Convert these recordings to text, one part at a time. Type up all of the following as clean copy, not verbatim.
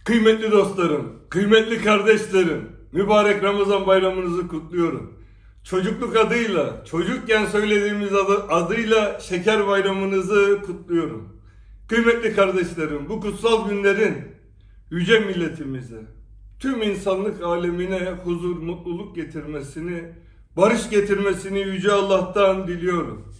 Kıymetli dostlarım, kıymetli kardeşlerim, mübarek Ramazan bayramınızı kutluyorum. Çocukluk adıyla, çocukken söylediğimiz adıyla şeker bayramınızı kutluyorum. Kıymetli kardeşlerim, bu kutsal günlerin yüce milletimize, tüm insanlık alemine huzur, mutluluk getirmesini, barış getirmesini yüce Allah'tan diliyorum.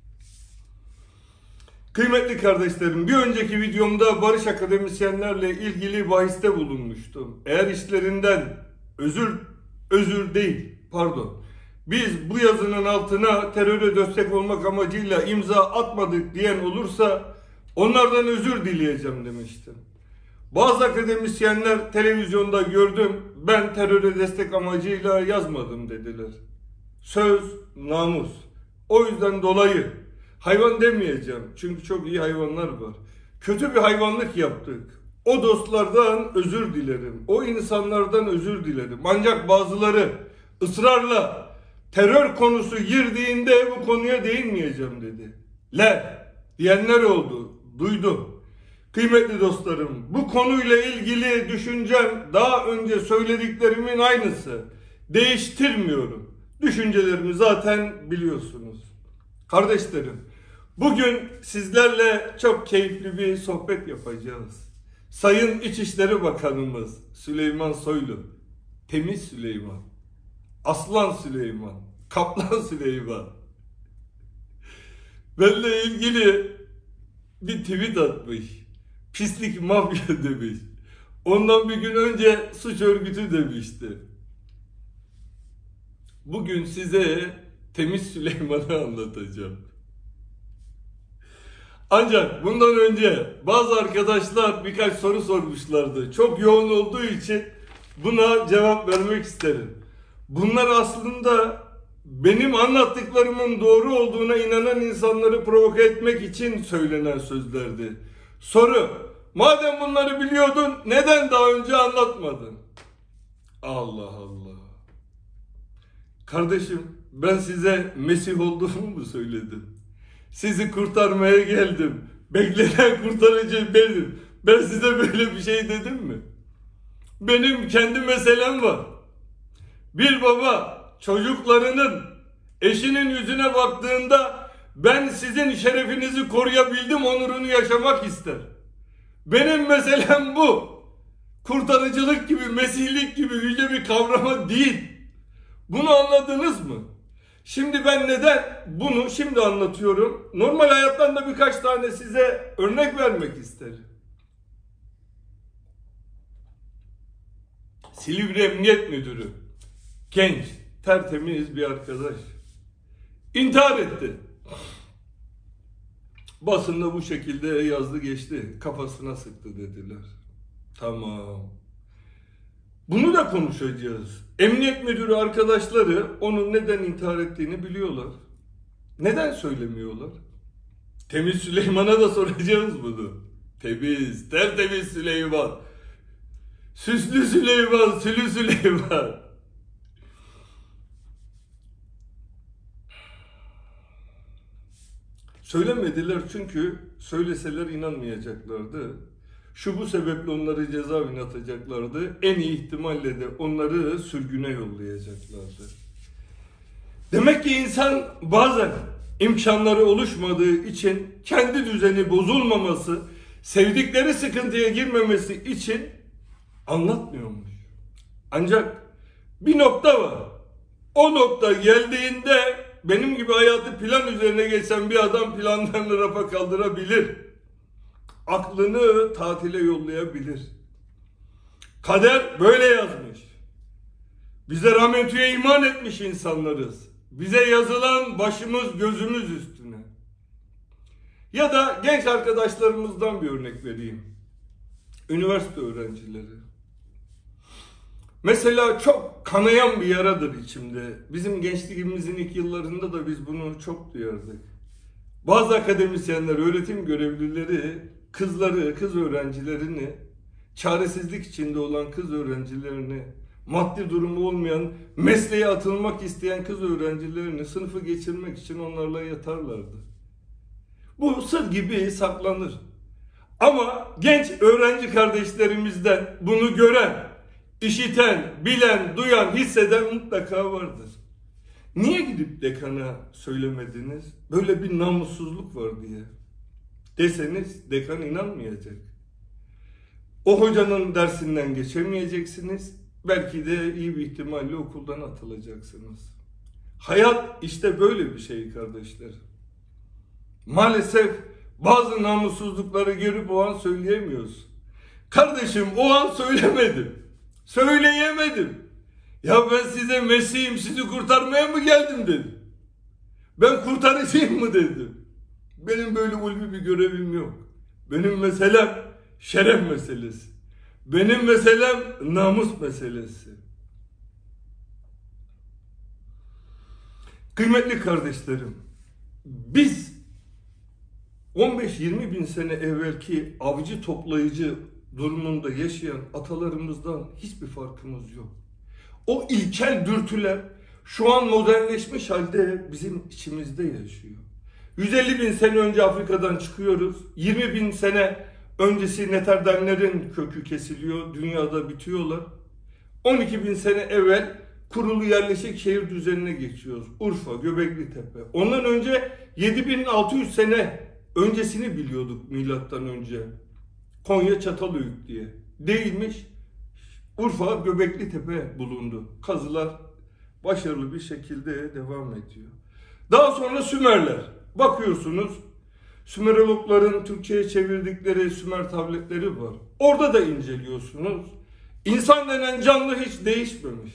Kıymetli kardeşlerim, bir önceki videomda barış akademisyenlerle ilgili bahiste bulunmuştum. Eğer işlerinden biz bu yazının altına teröre destek olmak amacıyla imza atmadık diyen olursa onlardan özür dileyeceğim demiştim. Bazı akademisyenler televizyonda gördüm, ben teröre destek amacıyla yazmadım dediler. Söz, namus. O yüzden dolayı hayvan demeyeceğim çünkü çok iyi hayvanlar var. Kötü bir hayvanlık yaptık. O dostlardan özür dilerim. O insanlardan özür dilerim. Ancak bazıları ısrarla terör konusu girdiğinde bu konuya değinmeyeceğim dedi. Diyenler oldu. Duydum. Kıymetli dostlarım, bu konuyla ilgili düşüncem daha önce söylediklerimin aynısı. Değiştirmiyorum. Düşüncelerimi zaten biliyorsunuz. Kardeşlerim, bugün sizlerle çok keyifli bir sohbet yapacağız. Sayın İçişleri Bakanımız Süleyman Soylu, Temiz Süleyman, Aslan Süleyman, Kaplan Süleyman benimle ilgili bir tweet atmış. Pislik mafya demiş. Ondan bir gün önce suç örgütü demişti. Bugün size Temiz Süleyman'ı anlatacağım. Ancak bundan önce bazı arkadaşlar birkaç soru sormuşlardı. Çok yoğun olduğu için buna cevap vermek isterim. Bunlar aslında benim anlattıklarımın doğru olduğuna inanan insanları provoke etmek için söylenen sözlerdi. Soru: madem bunları biliyordun neden daha önce anlatmadın? Allah Allah. Kardeşim, ben size Mesih olduğumu mu söyledim? Sizi kurtarmaya geldim. Beklenen kurtarıcı benim. Ben size böyle bir şey dedim mi? Benim kendi meselem var. Bir baba çocuklarının, eşinin yüzüne baktığında ben sizin şerefinizi koruyabildim onurunu yaşamak ister. Benim meselem bu. Kurtarıcılık gibi, mesihlik gibi yüce bir kavrama değil. Bunu anladınız mı? Şimdi ben neden bunu şimdi anlatıyorum? Normal hayattan da birkaç tane size örnek vermek isterim. Silivri Emniyet Müdürü, genç, tertemiz bir arkadaş, intihar etti. Basında bu şekilde yazdı geçti. Kafasına sıktı dediler. Tamam. Bunu da konuşacağız. Emniyet müdürü arkadaşları onun neden intihar ettiğini biliyorlar. Neden söylemiyorlar? Temiz Süleyman'a da soracağız bunu. Temiz, tertemiz Süleyman. Süslü Süleyman, sülü Süleyman. Söylemediler çünkü söyleseler inanmayacaklardı. Bu sebeple onları cezaevine atacaklardı. En iyi ihtimalle de onları sürgüne yollayacaklardı. Demek ki insan bazen imkanları oluşmadığı için, kendi düzeni bozulmaması, sevdikleri sıkıntıya girmemesi için anlatmıyormuş. Ancak bir nokta var. O nokta geldiğinde benim gibi hayatı plan üzerine geçen bir adam planlarını rafa kaldırabilir. Aklını tatile yollayabilir. Kader böyle yazmış. Bize rahmetüye iman etmiş insanlarız. Bize yazılan başımız gözümüz üstüne. Ya da genç arkadaşlarımızdan bir örnek vereyim. Üniversite öğrencileri. Mesela çok kanayan bir yaradır içimde. Bizim gençliğimizin ilk yıllarında da biz bunu çok duyardık. Bazı akademisyenler, öğretim görevlileri kız öğrencilerini, çaresizlik içinde olan kız öğrencilerini, maddi durumu olmayan, mesleğe atılmak isteyen kız öğrencilerini sınıfı geçirmek için onlarla yatarlardı. Bu sır gibi saklanır. Ama genç öğrenci kardeşlerimizden bunu gören, işiten, bilen, duyan, hisseden mutlaka vardır. Niye gidip dekana söylemediniz? Böyle bir namussuzluk var diye. Deseniz dekan inanmayacak. O hocanın dersinden geçemeyeceksiniz. Belki de iyi bir ihtimalle okuldan atılacaksınız. Hayat işte böyle bir şey kardeşler. Maalesef bazı namussuzlukları görüp o an söyleyemiyoruz. Kardeşim o an söylemedim. Söyleyemedim. Ya ben size Mesih'im, sizi kurtarmaya mı geldim dedim. Ben kurtarıcıyım mı dedim. Benim böyle ulvi bir görevim yok. Benim meselem şeref meselesi. Benim meselem namus meselesi. Kıymetli kardeşlerim, biz 15-20 bin sene evvelki avcı toplayıcı durumunda yaşayan atalarımızdan hiçbir farkımız yok. O ilkel dürtüler şu an modernleşmiş halde bizim içimizde yaşıyor. 150 bin sene önce Afrika'dan çıkıyoruz. 20 bin sene öncesi Neterdenlerin kökü kesiliyor. Dünyada bitiyorlar. 12 bin sene evvel kurulu yerleşik şehir düzenine geçiyoruz. Urfa, Göbeklitepe. Ondan önce 7600 sene öncesini biliyorduk milattan önce. Konya Çatalhöyük diye. Değilmiş. Urfa, Göbeklitepe bulundu. Kazılar başarılı bir şekilde devam ediyor. Daha sonra Sümerler. Bakıyorsunuz Sümerologların Türkçe'ye çevirdikleri Sümer tabletleri var. Orada da inceliyorsunuz. İnsan denen canlı hiç değişmemiş.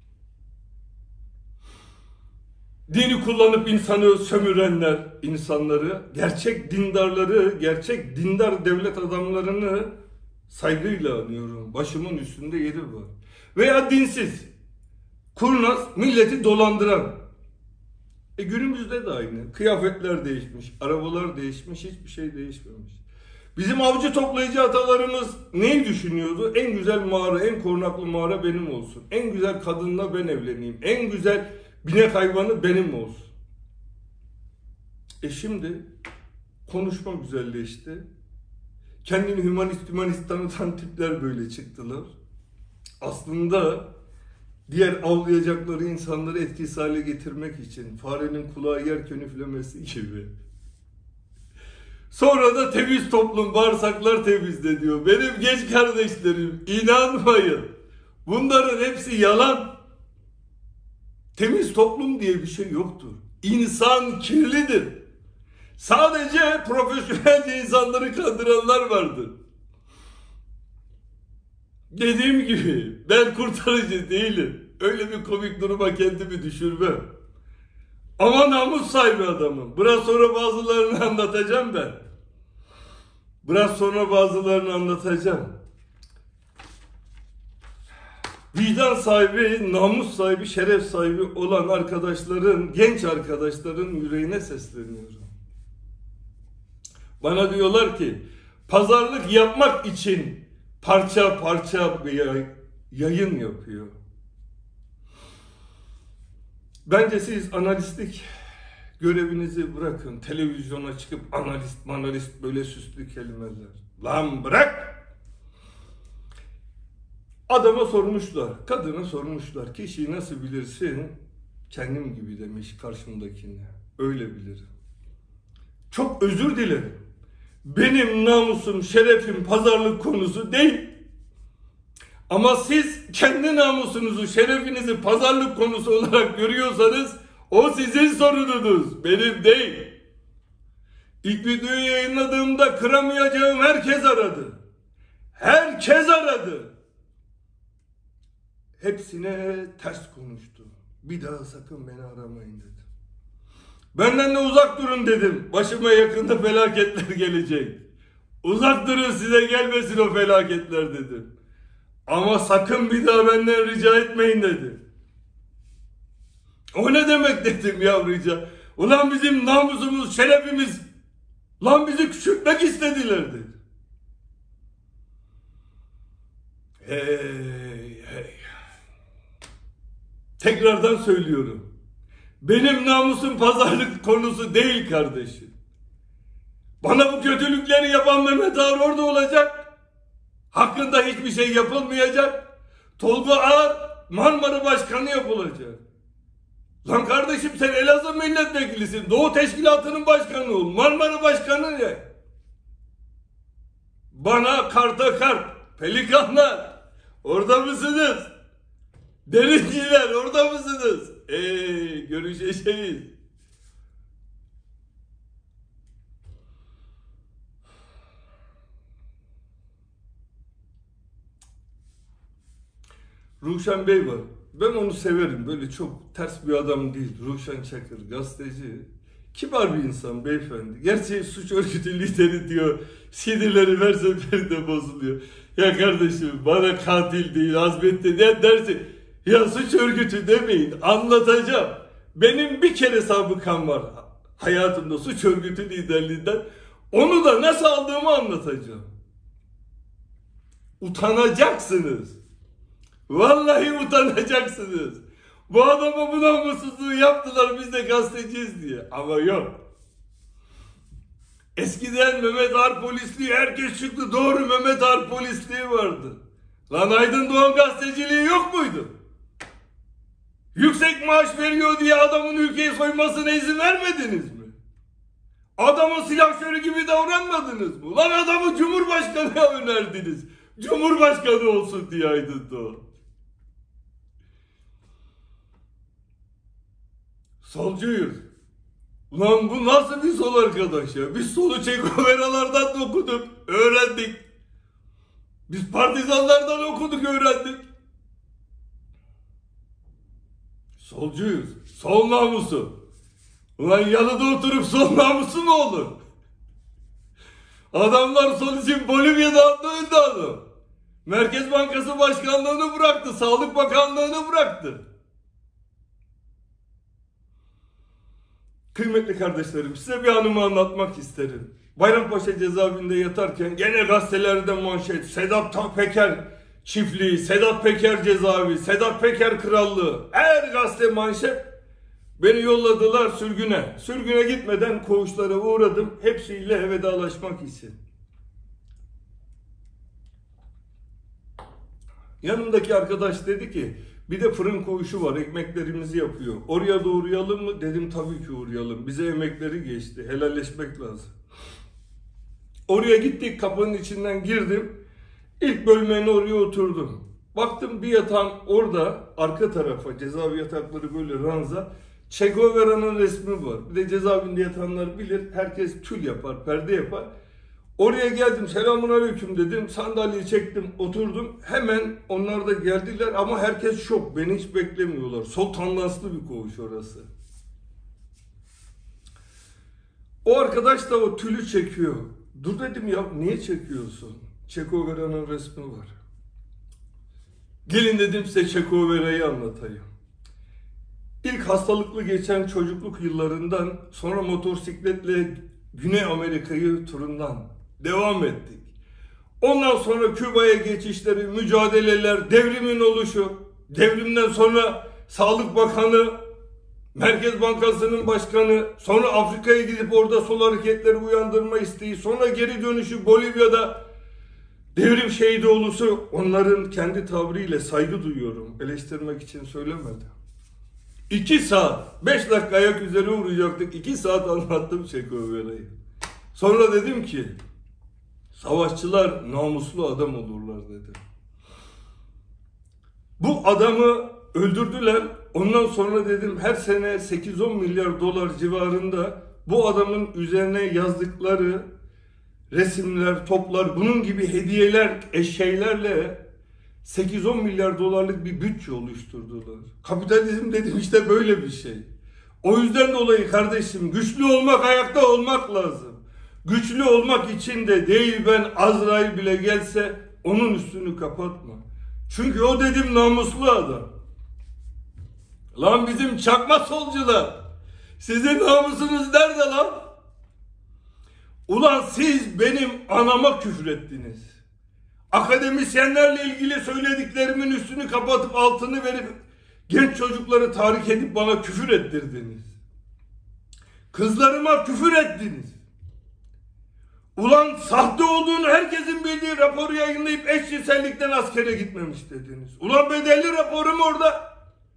Dini kullanıp insanı sömürenler, insanları, gerçek dindarları, gerçek dindar devlet adamlarını saygıyla anıyorum. Başımın üstünde yeri var. Veya dinsiz, kurnaz, milleti dolandıran. Günümüzde de aynı. Kıyafetler değişmiş, arabalar değişmiş, hiçbir şey değişmemiş. Bizim avcı toplayıcı atalarımız neyi düşünüyordu? En güzel mağara, en korunaklı mağara benim olsun. En güzel kadınla ben evleneyim. En güzel binek hayvanı benim olsun. Şimdi konuşma güzelleşti. Kendini hümanist tanıtan tipler böyle çıktılar. Aslında diğer avlayacakları insanları etkisiz hale getirmek için farenin kulağı yerken üflemesi gibi. Sonra da temiz toplum, bağırsaklar temizle diyor. Benim genç kardeşlerim, inanmayın. Bunların hepsi yalan. Temiz toplum diye bir şey yoktur. İnsan kirlidir. Sadece profesyonelce insanları kandıranlar vardır. Dediğim gibi ben kurtarıcı değilim. Öyle bir komik duruma kendimi düşürmem. Ama namus sahibi adamım. Biraz sonra bazılarını anlatacağım ben. Vicdan sahibi, namus sahibi, şeref sahibi olan arkadaşların, genç arkadaşların yüreğine sesleniyorum. Bana diyorlar ki pazarlık yapmak için parça parça bir yayın yapıyor. Bence siz analistlik görevinizi bırakın. Televizyona çıkıp analist böyle süslü kelimeler. Lan bırak! Adama sormuşlar, kadına sormuşlar. Kişiyi nasıl bilirsin? Kendim gibi demiş karşımdakine. Öyle bilirim. Çok özür dilerim. Benim namusum, şerefim pazarlık konusu değil. Ama siz kendi namusunuzu, şerefinizi pazarlık konusu olarak görüyorsanız o sizin sorununuz, benim değil. İlk videoyu yayınladığımda kıramayacağım herkes aradı. Herkes aradı. Hepsine ters konuştu. Bir daha sakın beni aramayın dedim. Benden de uzak durun dedim. Başıma yakında felaketler gelecek. Uzak durun, size gelmesin o felaketler dedim. Ama sakın bir daha benden rica etmeyin dedi. O ne demek dedim ya rica. Ulan bizim namusumuz, şerefimiz. Lan bizi küçültmek istediler dedi. Hey. Tekrardan söylüyorum. Benim namusum pazarlık konusu değil kardeşim. Bana bu kötülükleri yapan Mehmet Ağar orada olacak. Hakkında hiçbir şey yapılmayacak. Tolga Ağar Marmara Başkanı yapılacak. Lan kardeşim, sen Elazığ milletvekilisin. Doğu Teşkilatı'nın başkanı ol. Marmara Başkanı ne? Bana karta kart, pelikanlar orada mısınız? Derinciler orada mısınız? Görüşeceğiz. Ruşen Bey var. Ben onu severim. Böyle çok ters bir adam değil. Ruşen Çakır, gazeteci. Kibar bir insan beyefendi. Gerçi suç örgütü lideri diyor. Sinirleri her seferinde bozuluyor. Ya kardeşim, bana katil değil, azmetti ne dersin? Ya suç örgütü demeyin, anlatacağım. Benim bir kere sabıkam var hayatımda suç örgütü liderliğinden. Onu da nasıl aldığımı anlatacağım. Utanacaksınız. Vallahi utanacaksınız. Bu adama bu namussuzluğu yaptılar, biz de gazeteciyiz diye. Ama yok. Eskiden Mehmet Ağar polisliği herkes çıktı. Doğru, Mehmet Ağar polisliği vardı. Lan Aydın Doğan gazeteciliği yok muydu? Yüksek maaş veriyor diye adamın ülkeyi soymasına izin vermediniz mi? Adamın silahşörü gibi davranmadınız mı? Lan adamı Cumhurbaşkanı'na önerdiniz. Cumhurbaşkanı olsun diye Aydın Doğan. Solcuyuz. Ulan bu nasıl bir sol arkadaş ya? Biz solu Che Guevara'lardan okuduk, öğrendik. Biz partizanlardan okuduk, öğrendik. Solcuyuz. Sol namusu. Ulan yanında oturup sol namusu mu olur? Adamlar sol için Bolivya'da adlı adam. Merkez Bankası Başkanlığını bıraktı. Sağlık Bakanlığını bıraktı. Kıymetli kardeşlerim, size bir anımı anlatmak isterim. Bayrampaşa cezaevinde yatarken gene gazetelerde manşet. Sedat Peker çiftliği, Sedat Peker cezaevi, Sedat Peker krallığı. Her gazete manşet. Beni yolladılar sürgüne. Sürgüne gitmeden koğuşlara uğradım. Hepsiyle vedalaşmak için. Yanımdaki arkadaş dedi ki, bir de fırın koğuşu var, ekmeklerimizi yapıyor. Oraya da uğrayalım mı? Dedim tabii ki uğrayalım. Bize emekleri geçti. Helalleşmek lazım. Oraya gittik, kapının içinden girdim. İlk bölmene oraya oturdum. Baktım bir yatağın orada, arka tarafa, cezaevi yatakları böyle ranza. Che Guevara'nın resmi var. Bir de cezaevinde yatanlar bilir. Herkes tül yapar, perde yapar. Oraya geldim, selamünaleyküm dedim, sandalyeyi çektim, oturdum. Hemen onlar da geldiler ama herkes şok, beni hiç beklemiyorlar. Sol tandanslı bir koğuş orası. O arkadaş da o tülü çekiyor. Dur dedim ya, niye çekiyorsun? Che Guevara'nın resmi var. Gelin dedim size Che Guevara'yı anlatayım. İlk hastalıklı geçen çocukluk yıllarından sonra motosikletle Güney Amerika'yı turundan devam ettik. Ondan sonra Küba'ya geçişleri, mücadeleler, devrimin oluşu, devrimden sonra Sağlık Bakanı, Merkez Bankası'nın başkanı, sonra Afrika'ya gidip orada sol hareketleri uyandırma isteği, sonra geri dönüşü Bolivya'da devrim şehidi oluşu, onların kendi tavrıyla saygı duyuyorum. Eleştirmek için söylemedim. 2 saat, 5 dakika ayak üzere uğrayacaktık. 2 saat anlattım Che Guevara'yı. Sonra dedim ki, savaşçılar namuslu adam olurlar dedim. Bu adamı öldürdüler. Ondan sonra dedim her sene 8-10 milyar dolar civarında bu adamın üzerine yazdıkları resimler, toplar, bunun gibi hediyeler, şeylerle 8-10 milyar dolarlık bir bütçe oluşturdular. Kapitalizm dedim işte böyle bir şey. O yüzden dolayı kardeşim, güçlü olmak, ayakta olmak lazım. Güçlü olmak için de değil, ben Azrail bile gelse onun üstünü kapatma. Çünkü o dedim namuslu adam. Lan bizim çakma solcular, sizin namusunuz nerede lan? Ulan siz benim anama küfrettiniz. Akademisyenlerle ilgili söylediklerimin üstünü kapatıp altını verip genç çocukları tahrik edip bana küfür ettirdiniz. Kızlarıma küfür ettiniz. Ulan sahte olduğunu herkesin bildiği raporu yayınlayıp eşcinsellikten askere gitmemiş dediniz. Ulan bedelli raporum orada.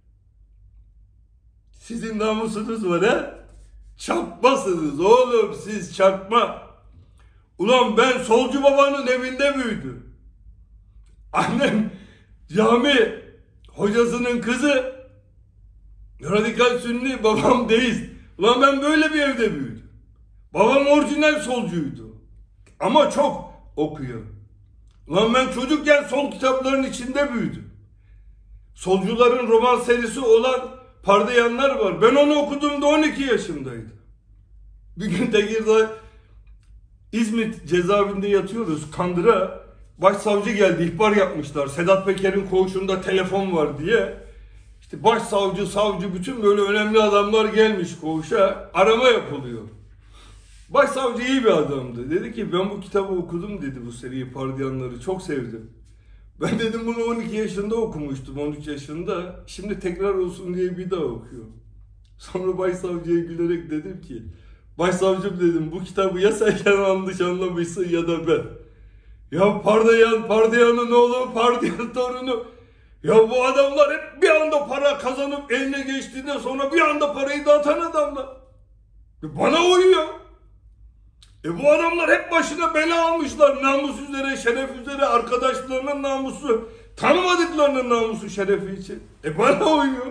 Sizin namusunuz var ha? Çakmasınız oğlum, siz çakma. Ulan ben solcu babanın evinde büyüdüm. Annem cami hocasının kızı, radikal sünni, babam deist. Ulan ben böyle bir evde büyüdüm. Babam orijinal solcuydu. Ama çok okuyor. Ulan ben çocukken sol kitapların içinde büyüdüm. Solcuların roman serisi olan Pardayanlar var. Ben onu okuduğumda 12 yaşındaydım. Bir gün Tekirdağ İzmit cezaevinde yatıyoruz. Kandıra başsavcı geldi, ihbar yapmışlar. Sedat Peker'in koğuşunda telefon var diye. İşte başsavcı, savcı, bütün böyle önemli adamlar gelmiş koğuşa. Arama yapılıyor. Başsavcı iyi bir adamdı. Dedi ki ben bu kitabı okudum dedi, bu seriyi Pardayanları çok sevdim. Ben dedim bunu 12 yaşında okumuştum, 13 yaşında. Şimdi tekrar olsun diye bir daha okuyorum. Sonra başsavcıya gülerek dedim ki başsavcım dedim, bu kitabı ya sen yanlış anlamışsın ya da ben. Ya Pardayan'ın oğlu, Pardayan torunu. Ya bu adamlar hep bir anda para kazanıp eline geçtiğinden sonra bir anda parayı dağıtan adamlar. Bana uyuyor. Bu adamlar hep başına bela almışlar. Namus üzere, şeref üzere, arkadaşlarının namusu, tanımadıklarının namusu, şerefi için. Bana uyuyor.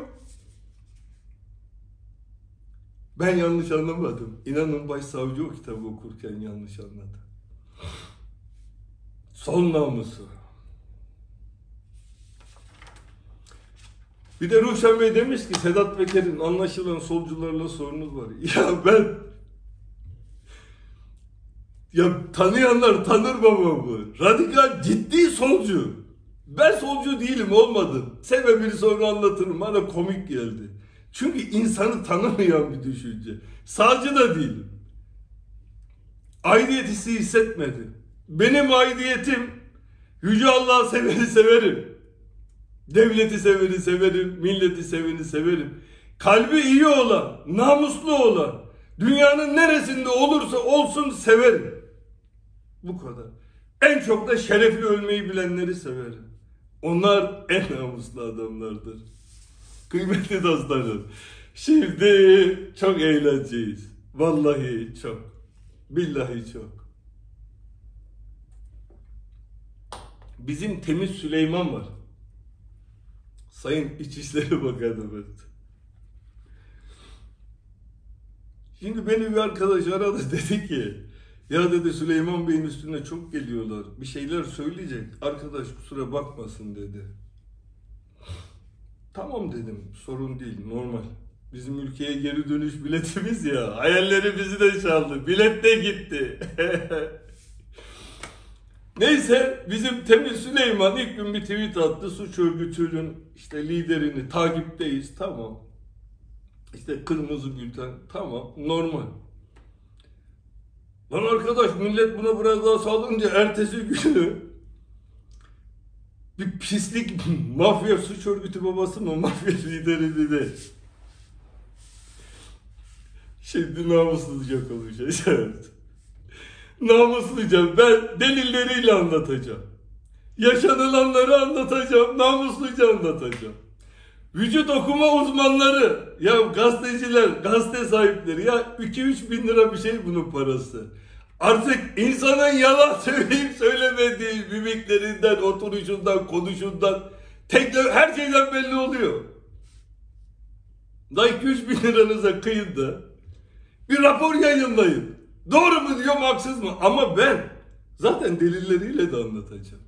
Ben yanlış anlamadım. İnanın başsavcı o kitabı okurken yanlış anladı. Son namusu. Bir de Ruşen Bey demiş ki Sedat Peker'in anlaşılan solcularla sorunuz var. Ya tanıyanlar tanır babamı. Radikal, ciddi solcu. Ben solcu değilim, olmadım. Sebebini sonra anlatırım. Bana komik geldi. Çünkü insanı tanımayan bir düşünce. Sağcı da değilim. Aidiyet hissi hissetmedim. Benim aidiyetim Yüce Allah'ı seveni severim. Devleti seveni severim. Milleti seveni severim. Kalbi iyi olan, namuslu olan, dünyanın neresinde olursa olsun severim. Bu kadar. En çok da şerefli ölmeyi bilenleri severim. Onlar en namuslu adamlardır. Kıymetli dostlarım, şimdi çok eğleneceğiz. Vallahi çok. Billahi çok. Bizim Temiz Süleyman var. Sayın İçişleri Bakanımız. Şimdi beni bir arkadaş aradı, dedi ki ya dedi Süleyman Bey'in üstüne çok geliyorlar. Bir şeyler söyleyecek. Arkadaş kusura bakmasın dedi. Tamam dedim. Sorun değil. Normal. Bizim ülkeye geri dönüş biletimiz ya. Hayalleri bizi de çaldı. Bilet de gitti. Neyse bizim Temiz Süleyman ilk gün bir tweet attı. Suç örgütünün işte liderini takipteyiz. Tamam. İşte kırmızı bülten. Tamam. Normal. Lan arkadaş millet buna biraz daha sağlayınca ertesi günü bir pislik mafya suç örgütü babası mı, mafya lideri dedi. Şimdi namusluca konuşacağız. Namusluca ben delilleriyle anlatacağım. Yaşanılanları anlatacağım, namusluca anlatacağım. Vücut okuma uzmanları, ya gazeteciler, gazete sahipleri, ya 2-3 bin lira bir şey bunun parası. Artık insanın yalan söyleyip söylemediği mimiklerinden, oturuşundan, konuşundan, her şeyden belli oluyor. Da 2-3 bin liranıza kıyın da bir rapor yayınlayın. Doğru mu diyorum, haksız mı? Ama ben zaten delilleriyle de anlatacağım.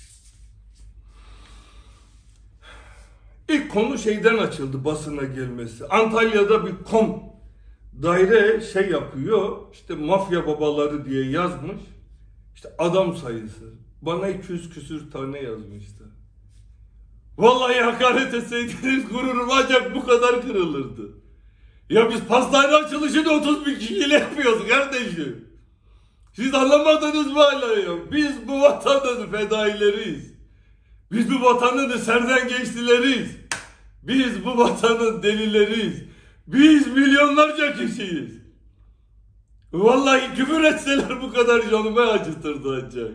İlk konu şeyden açıldı, basına gelmesi. Antalya'da bir daire şey yapıyor, işte mafya babaları diye yazmış. İşte adam sayısı. Bana 200 küsür tane yazmıştı. Vallahi hakaret etseydiniz gururum ancak bu kadar kırılırdı. Ya biz pastane açılışını 30 bin kişiyle yapıyoruz kardeşim. Siz anlamadınız mı hala ya? Biz bu vatanın fedaileriyiz. Biz bu vatanın serden geçtileriyiz. Biz bu vatanın delileriyiz. Biz milyonlarca kişiyiz. Vallahi küfür etseler bu kadar canımı acıtırdı ancak.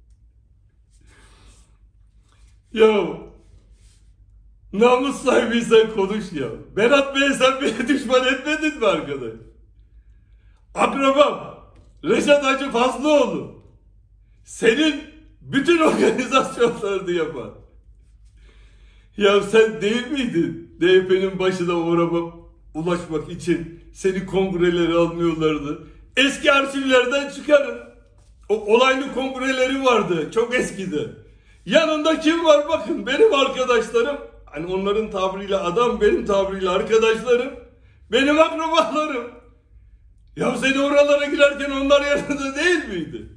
Ya namus sahibiysen konuş ya. Berat Bey, sen beni düşman etmedin mi arkadaş? Akrabam Reşat Hacı Fazlıoğlu senin bütün organizasyonlarını yapar. Ya sen değil miydin DYP'nin başına ulaşmak için seni kongrelere almıyorlardı? Eski arşivlerden çıkarın. O olaylı kongreleri vardı çok eskide. Yanında kim var bakın, benim arkadaşlarım. Hani onların tabiriyle adam, benim tabiriyle arkadaşlarım. Benim akrabalarım. Ya seni oralara girerken onlar yanında değil miydi?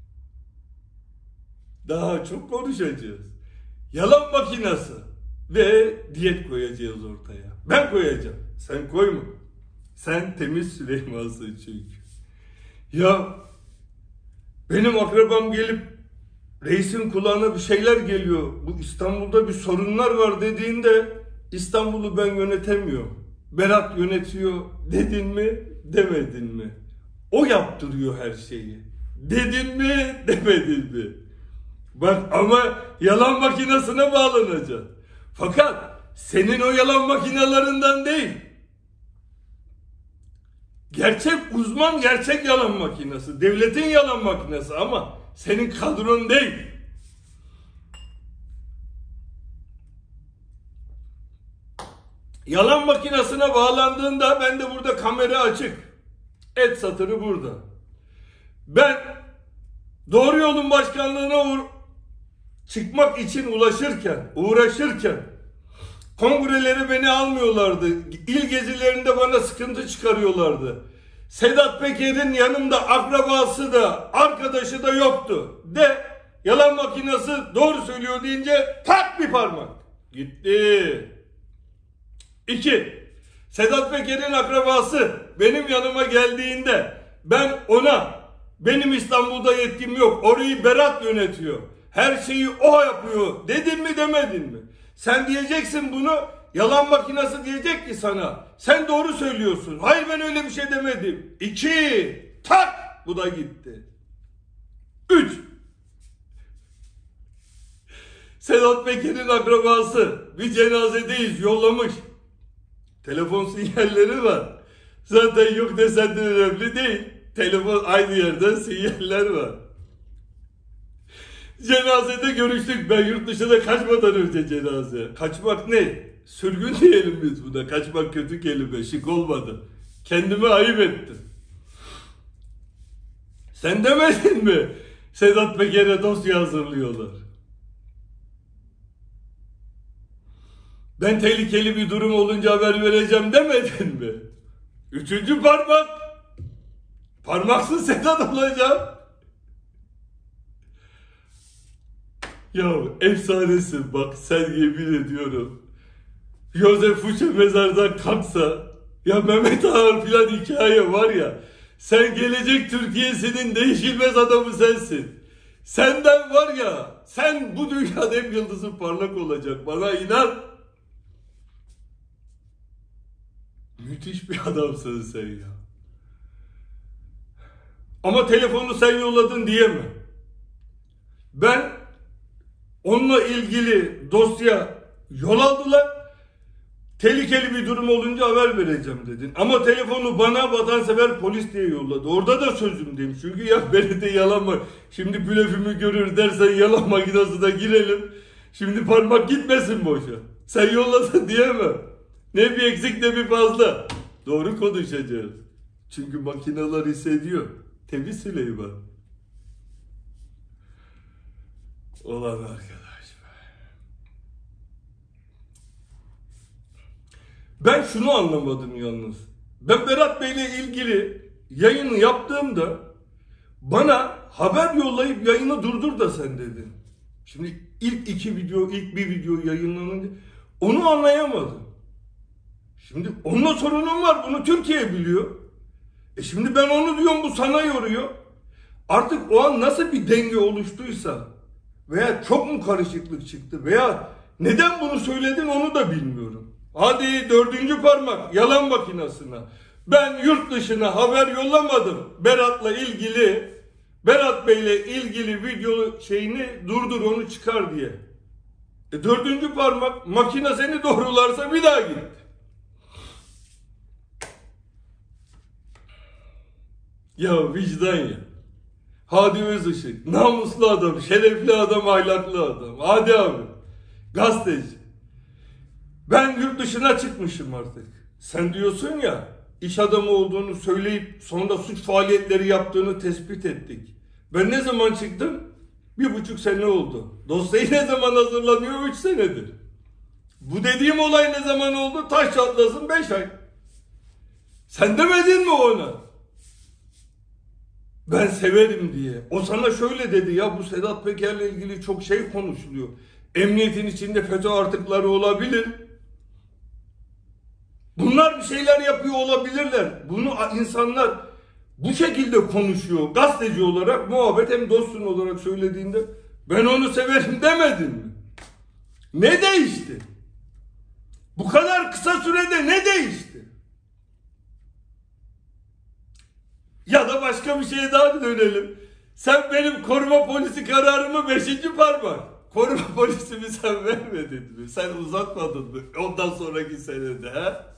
Daha çok konuşacağız. Yalan makinesi ve diyet koyacağız ortaya. Ben koyacağım. Sen koyma. Sen temiz Süleyman'sın çünkü. Ya benim akrabam gelip reisin kulağına bir şeyler geliyor, bu İstanbul'da bir sorunlar var dediğinde İstanbul'u ben yönetemiyorum, Berat yönetiyor dedin mi demedin mi? O yaptırıyor her şeyi. Dedin mi demedin mi? Bak ama yalan makinesine bağlanacaksın. Fakat senin o yalan makinelerinden değil. Gerçek uzman, gerçek yalan makinesi. Devletin yalan makinesi ama senin kadron değil. Yalan makinesine bağlandığında ben de burada kamera açık. Et satırı burada. Ben doğru yolun başkanlığına çıkmak için uğraşırken kongreleri beni almıyorlardı. İl gezilerinde bana sıkıntı çıkarıyorlardı. Sedat Peker'in yanımda akrabası da arkadaşı da yoktu. Yalan makinesi doğru söylüyor deyince tak bir parmak. Gitti. 2. Sedat Peker'in akrabası benim yanıma geldiğinde ben ona, benim İstanbul'da yetkim yok, orayı Berat yönetiyor, her şeyi o yapıyor dedin mi demedin mi? Sen diyeceksin bunu, yalan makinesi diyecek ki sana sen doğru söylüyorsun. Hayır ben öyle bir şey demedim. 2. Tak, bu da gitti. 3. Sedat Peker'in akrabası bir cenazedeyiz yollamış. Telefon sinyalleri var. Zaten yok desen de önemli değil. Telefon aynı yerden sinyaller var. Cenazede görüştük. Ben yurt dışına kaçmadan önce cenaze. Kaçmak ne? Sürgün diyelim biz buna. Kaçmak kötü kelime. Şık olmadı. Kendime ayıp ettim. Sen demedin mi? Sedat Peker'e dosya hazırlıyorlar. Ben tehlikeli bir durum olunca haber vereceğim demedin mi? 3. parmak. Parmaksız Sedat olacağım. Ya efsanesin bak, sen yemin ediyorum. Joseph Fuchs mezardan kalksa, ya Mehmet Ağar filan hikaye var ya, sen gelecek Türkiye'sinin değişilmez adamı sensin. Senden var ya, sen bu dünyada hep yıldızın parlak olacak, bana inan. Müthiş bir adamsın sen ya. Ama telefonu sen yolladın diyemem. Ben onunla ilgili dosya yol aldılar. Tehlikeli bir durum olunca haber vereceğim dedin. Ama telefonu bana vatansever polis diye yolladı. Orada da sözümdeyim. Çünkü ya beni de yalan mı? Şimdi blöfümü görür dersen yalan makinesine girelim. Şimdi parmak gitmesin boşa. Sen yolladın diyemem. Ne bir eksik ne bir fazla. Doğru konuşacağız. Çünkü makineler hissediyor. Temiz Süleyman. Olan arkadaş. Ben şunu anlamadım yalnız. Ben Berat Bey'le ilgili yayını yaptığımda bana haber yollayıp yayını durdur da sen dedin. Şimdi ilk bir video yayınlanınca onu anlayamadım. Şimdi onunla sorunum var. Bunu Türkiye biliyor. Şimdi ben onu diyorum, bu sana yoruyor. Artık o an nasıl bir denge oluştuysa veya çok mu karışıklık çıktı veya neden bunu söyledin onu da bilmiyorum. Hadi 4. parmak yalan makinesine. Ben yurt dışına haber yollamadım. Berat Bey'le ilgili video şeyini durdur, onu çıkar diye. Dördüncü parmak, makine seni doğrularsa bir daha git. Ya vicdan ya. Hadi Özışık, namuslu adam, şerefli adam, ahlaklı adam. Hadi abi, gazeteci. Ben yurt dışına çıkmışım artık. Sen diyorsun ya, iş adamı olduğunu söyleyip sonra suç faaliyetleri yaptığını tespit ettik. Ben ne zaman çıktım? 1,5 sene oldu. Dosyayı ne zaman hazırlanıyor? 3 senedir. Bu dediğim olay ne zaman oldu? Taş çatlasın 5 ay. Sen demedin mi ona? Ben severim diye. O sana şöyle dedi ya, bu Sedat Peker'le ilgili çok şey konuşuluyor. Emniyetin içinde FETÖ artıkları olabilir. Bunlar bir şeyler yapıyor olabilirler. Bunu insanlar bu şekilde konuşuyor. Gazeteci olarak muhabbet, hem dostun olarak söylediğinde ben onu severim demedin mi? Ne değişti? Bu kadar kısa sürede ne değişti? Ya da başka bir şeye daha dönelim. Sen benim koruma polisi kararımı 5. parmak. Koruma polisimi sen vermedin mi? Sen uzatmadın mı? Ondan sonraki senede ha?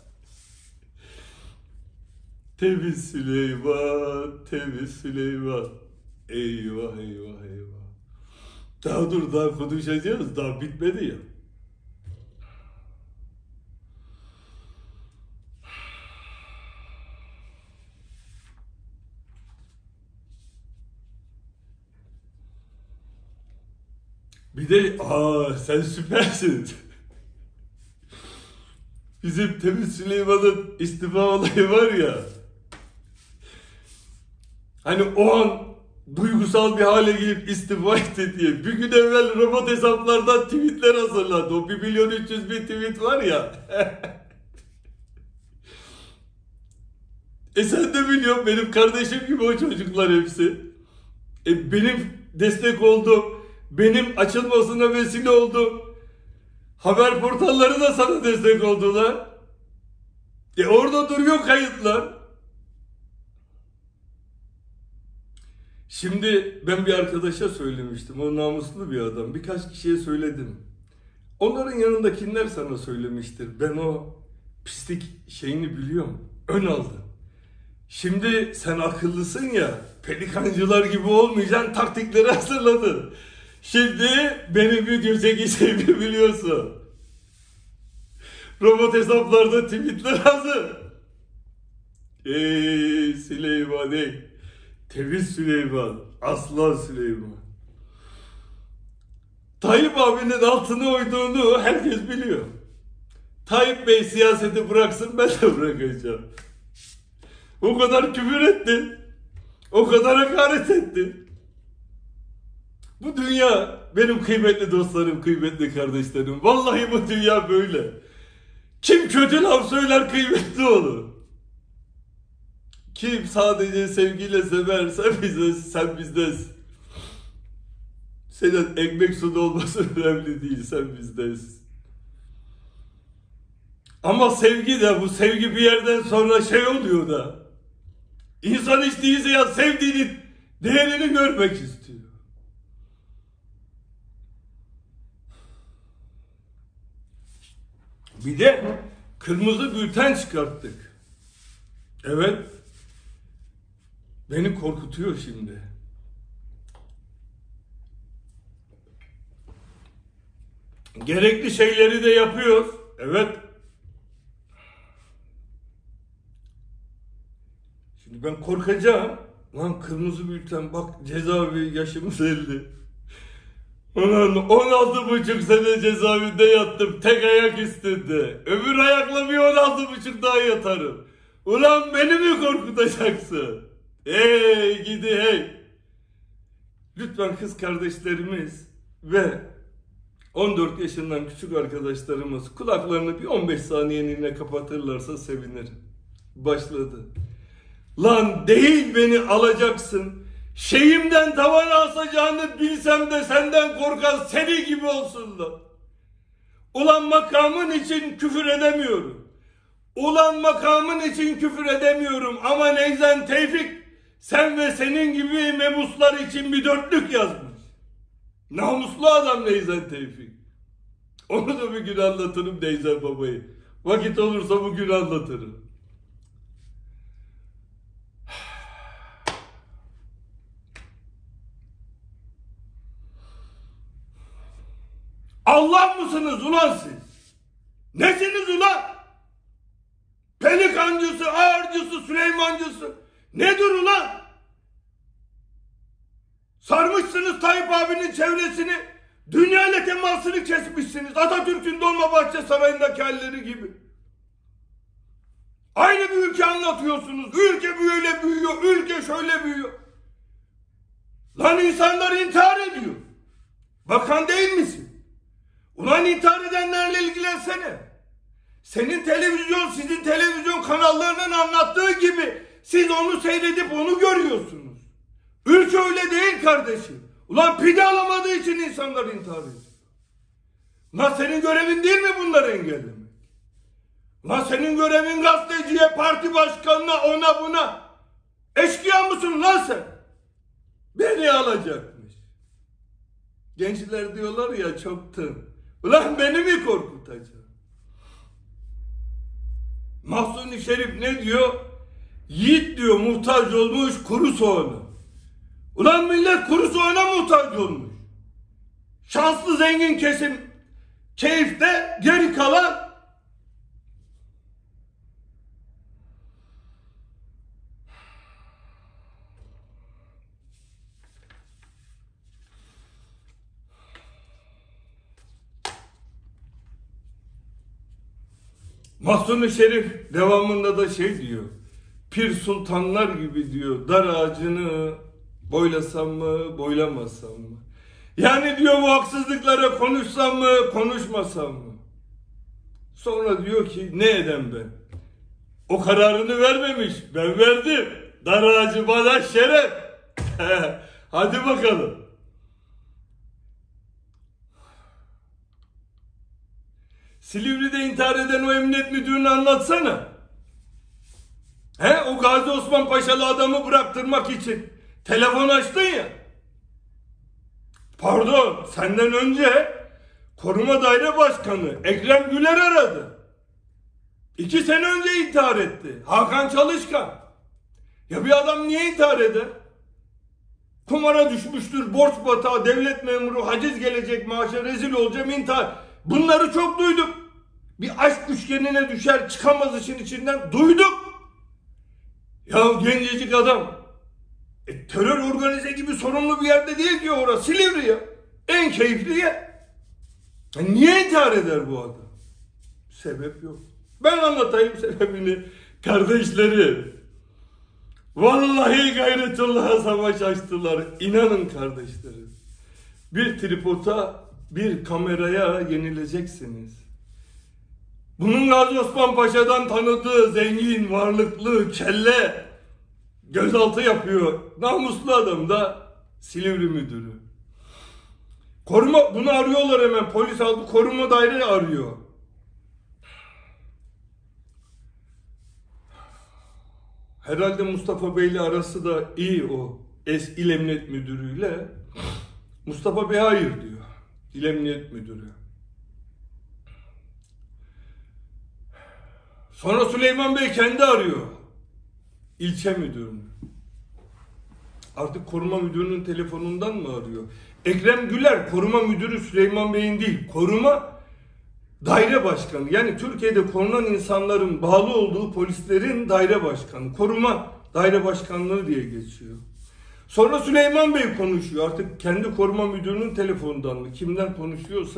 Temiz Süleyman, temiz Süleyman. Eyvah eyvah eyvah. Daha dur, daha konuşacağız. Daha bitmedi ya. Bir de sen süpersin. Bizim Temiz Süleyman'ın istifa olayı var ya. Hani o an duygusal bir hale gelip istifa etti diye. Bir gün evvel robot hesaplardan tweetler hazırladı. O 1.300.000 tweet var ya. Sen de biliyorsun, benim kardeşim gibi o çocuklar hepsi. Benim destek oldum. Benim açılmasına vesile oldum. Haber portalları da sana destek oldular. Orada duruyor kayıtlar. Şimdi ben bir arkadaşa söylemiştim. O namuslu bir adam. Birkaç kişiye söyledim. Onların yanındakiler sana söylemiştir. Ben o pislik şeyini biliyorum. Ön aldım. Şimdi sen akıllısın ya. Pelikancılar gibi olmayacaksın. Taktikleri hazırladın. Şimdi benim video çekeceğimi biliyorsun. Robot hesaplarda tweetler hazır. Ey Süleyman ey. Temiz Süleyman. Aslan Süleyman. Tayyip abinin altına oyduğunu herkes biliyor. Tayyip Bey siyaseti bıraksın, ben de bırakacağım. O kadar küfür etti. O kadar hakaret etti. Bu dünya benim kıymetli dostlarım, kıymetli kardeşlerim. Vallahi bu dünya böyle. Kim kötü laf söyler kıymetli olur. Kim sadece sevgiyle severse sen bizdesin. Senin ekmek suda olması önemli değil, sen bizdesin. Ama sevgi de, bu sevgi bir yerden sonra şey oluyor da. İnsan hiç değilse ya sevdiğinin değerini görmek istiyor. Bir de kırmızı bülten çıkarttık. Evet. Beni korkutuyor şimdi. Gerekli şeyleri de yapıyoruz. Evet. Şimdi ben korkacağım. Lan kırmızı bülten, bak cezaevi, yaşımız 50. Ulan 16,5 sene cezaevinde yattım. Tek ayak üstünde. Öbür ayakla bir 16,5 daha yatarım. Ulan beni mi korkutacaksın? Hey gidi hey. Lütfen kız kardeşlerimiz ve 14 yaşından küçük arkadaşlarımız kulaklarını bir 15 saniyeliğine kapatırlarsa sevinirim. Başladı. Lan değil, beni alacaksın. Şeyimden tavan asacağını bilsem de senden korkan seni gibi olsun lan. Ulan makamın için küfür edemiyorum. Ulan makamın için küfür edemiyorum ama Neyzen Tevfik sen ve senin gibi mebuslar için bir dörtlük yazmış. Namuslu adam Neyzen Tevfik. Onu da bir gün anlatırım Neyzen babayı. Vakit olursa bugün anlatırım. Allah mısınız ulan siz? Nesiniz ulan? Pelikancısı, ağırcısı, Süleymancısı. Nedir ulan? Sarmışsınız Tayyip abinin çevresini. Dünyayla temasını kesmişsiniz. Atatürk'ün Dolmabahçe Sarayı'ndaki halleri gibi. Aynı bir ülke anlatıyorsunuz. Ülke böyle büyüyor, ülke şöyle büyüyor. Lan insanlar intihar ediyor. Bakan değil misin? Ulan intihar edenlerle ilgilensene. Senin televizyon, sizin televizyon kanallarının anlattığı gibi siz onu seyredip onu görüyorsunuz. Ülke öyle değil kardeşim. Ulan pide alamadığı için insanlar intihar ediyor. Ulan senin görevin değil mi bunları engellemek? Ulan senin görevin gazeteciye, parti başkanına, ona buna. Eşkıya mısın lan sen? Beni alacakmış. Gençler diyorlar ya çoktan. Ulan beni mi korkutacak? Mahsuni Şerif ne diyor? Yiğit diyor muhtaç olmuş kuru soğana. Ulan millet kuru soğana muhtaç olmuş. Şanslı zengin kesim keyifte, geri kalan Mahsuni Şerif devamında da şey diyor. Pir sultanlar gibi diyor dar ağacını boylasam mı boylamasam mı? Yani diyor bu haksızlıklara konuşsam mı konuşmasam mı? Sonra diyor ki ne edem ben? O kararını vermemiş, ben verdim. Dar ağacı bana şeref. Hadi bakalım. Silivri'de intihar eden o emniyet müdürünü anlatsana. O Gazi Osman Paşalı adamı bıraktırmak için telefon açtın ya. Pardon, senden önce Koruma Daire Başkanı Ekrem Güler aradı. 2 sene önce intihar etti. Hakan Çalışkan. Ya bir adam niye intihar eder? Kumara düşmüştür, borç batağı, devlet memuru, haciz gelecek, maaşa rezil olacağım, intihar. Bunları çok duyduk. Bir aşk üçgenine düşer, çıkamaz işin içinden. Duyduk. Ya gencecik adam. Terör organize gibi sorumlu bir yerde değil diyor orası. Silivri ya. En keyifli yer. Niye intihar eder bu adam? Sebep yok. Ben anlatayım sebebini. Kardeşleri. Vallahi gayretullah'a savaş açtılar. İnanın kardeşlerim. Bir tripoda, bir kameraya yenileceksiniz. Bunun Gazi Osman Paşa'dan tanıdığı zengin, varlıklı, kelle gözaltı yapıyor. Namuslu adam da Silivri müdürü. Koruma, bunu arıyorlar hemen. Polis aldı, koruma daire arıyor. Herhalde Mustafa Bey'le arası da iyi o. İl Emniyet Müdürü'yle. Mustafa Bey hayır diyor. İl Emniyet Müdürü. Sonra Süleyman Bey kendi arıyor. İlçe müdürünü. Artık koruma müdürünün telefonundan mı arıyor? Ekrem Güler koruma müdürü Süleyman Bey'in değil. Koruma daire başkanı. Yani Türkiye'de korunan insanların bağlı olduğu polislerin daire başkanı. Koruma daire başkanlığı diye geçiyor. Sonra Süleyman Bey konuşuyor. Artık kendi koruma müdürünün telefonundan mı? Kimden konuşuyorsa.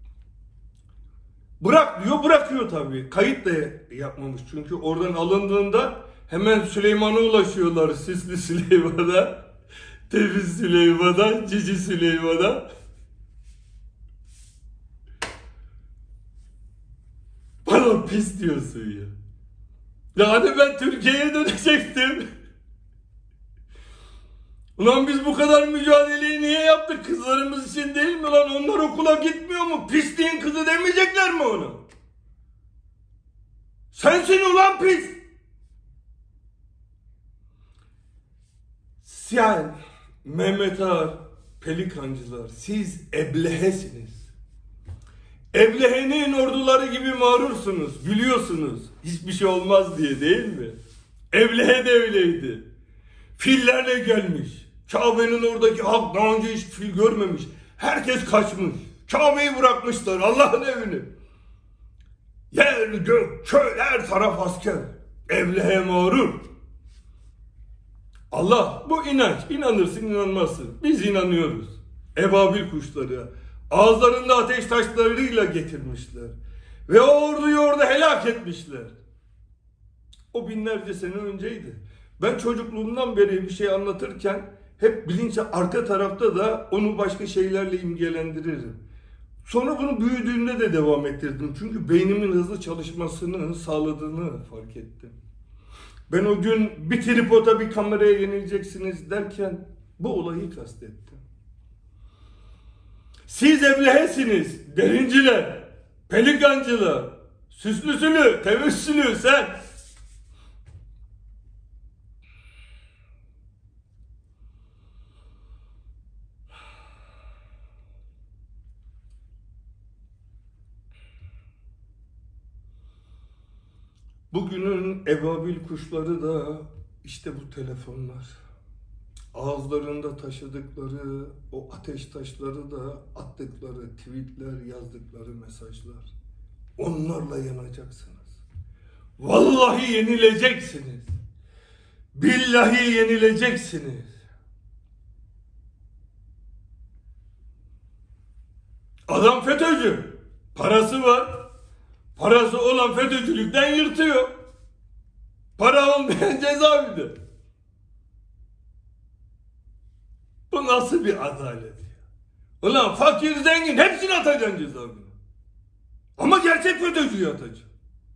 Bırak diyor, bırakıyor tabii. Kayıt da yapmamış çünkü oradan alındığında hemen Süleyman'a ulaşıyorlar. Sisli Süleyman'a, Temiz Süleyman'a, Cici Süleyman'a. Bana pis diyorsun ya. Ya hani ben Türkiye'ye dönecektim. Ulan biz bu kadar mücadeleyi niye yaptık? Kızlarımız için değil mi lan? Onlar okula gitmiyor mu? Pisliğin kızı demeyecekler mi onu? Sensin ulan pis. Sen, Mehmet Ağar, Pelikancılar, siz eblehesiniz. Eblehe'nin orduları gibi mağrursunuz, biliyorsunuz. Hiçbir şey olmaz diye, değil mi? Eblehe de öyleydi. Fillerle gelmiş. Kabe'nin oradaki halk daha önce hiç fil görmemiş. Herkes kaçmış. Kabe'yi bırakmışlar, Allah'ın evini. Yer, gök, çöl, her taraf asker. Eblehe mağrur. Allah, bu inanç. İnanırsın, inanmazsın. Biz inanıyoruz. Ebabil kuşları ağızlarında ateş taşlarıyla getirmişler. Ve o orduyu orada helak etmişler. O binlerce sene önceydi. Ben çocukluğumdan beri bir şey anlatırken hep bilinç arka tarafta da onu başka şeylerle imgelendiririm. Sonra bunu büyüdüğümde de devam ettirdim. Çünkü beynimin hızlı çalışmasını sağladığını fark ettim. Ben o gün bir tripoda bir kameraya yenileceksiniz derken bu olayı kastettim. Siz eblehesiniz, derinciler, pelikancılar, süslüsülü, tevessülü sen. Bugünün ebabil kuşları da işte bu telefonlar. Ağızlarında taşıdıkları o ateş taşları da attıkları tweetler, yazdıkları mesajlar. Onlarla yanacaksınız. Vallahi yenileceksiniz. Billahi yenileceksiniz. Adam FETÖ'cü. Parası var. Parası olan FETÖ'cülükten yırtıyor. Para olmayan cezaevinde. Bu nasıl bir adalet ya? Ulan fakir zengin hepsini atacaksın cezaevine. Ama gerçek FETÖ'cüyü atacaksın.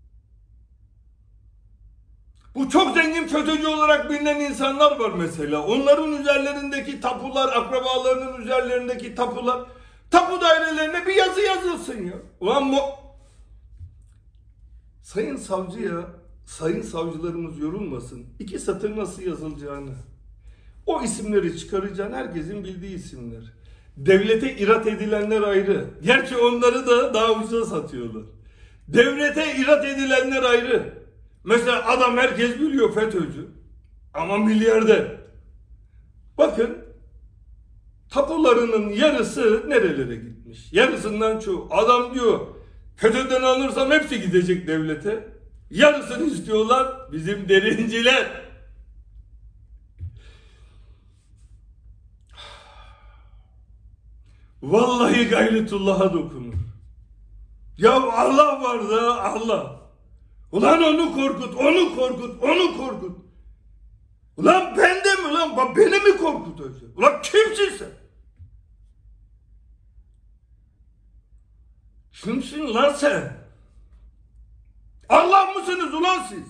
Bu çok zengin FETÖ'cü olarak bilinen insanlar var mesela. Onların üzerlerindeki tapular, akrabalarının üzerlerindeki tapular, tapu dairelerine bir yazı yazılsın ya. Ulan bu sayın savcıya, sayın savcılarımız yorulmasın. 2 satır nasıl yazılacağını, o isimleri çıkaracağın herkesin bildiği isimler. Devlete irat edilenler ayrı. Gerçi onları da daha ucuza satıyorlar. Devlete irat edilenler ayrı. Mesela adam herkes biliyor FETÖ'cü. Ama milyarder. Bakın tapularının yarısı nerelere gitmiş? Yarısından çoğu. Adam diyor FETÖ'den alırsam hepsi gidecek devlete. Yarısını istiyorlar bizim derinciler. Vallahi gayretullah'a dokunur. Ya Allah var da Allah. Ulan onu korkut, onu korkut, onu korkut. Ulan bende mi lan? Beni mi korkutacaksın? Ulan kimsin sen? Kimsin lan sen? Allah mısınız ulan siz?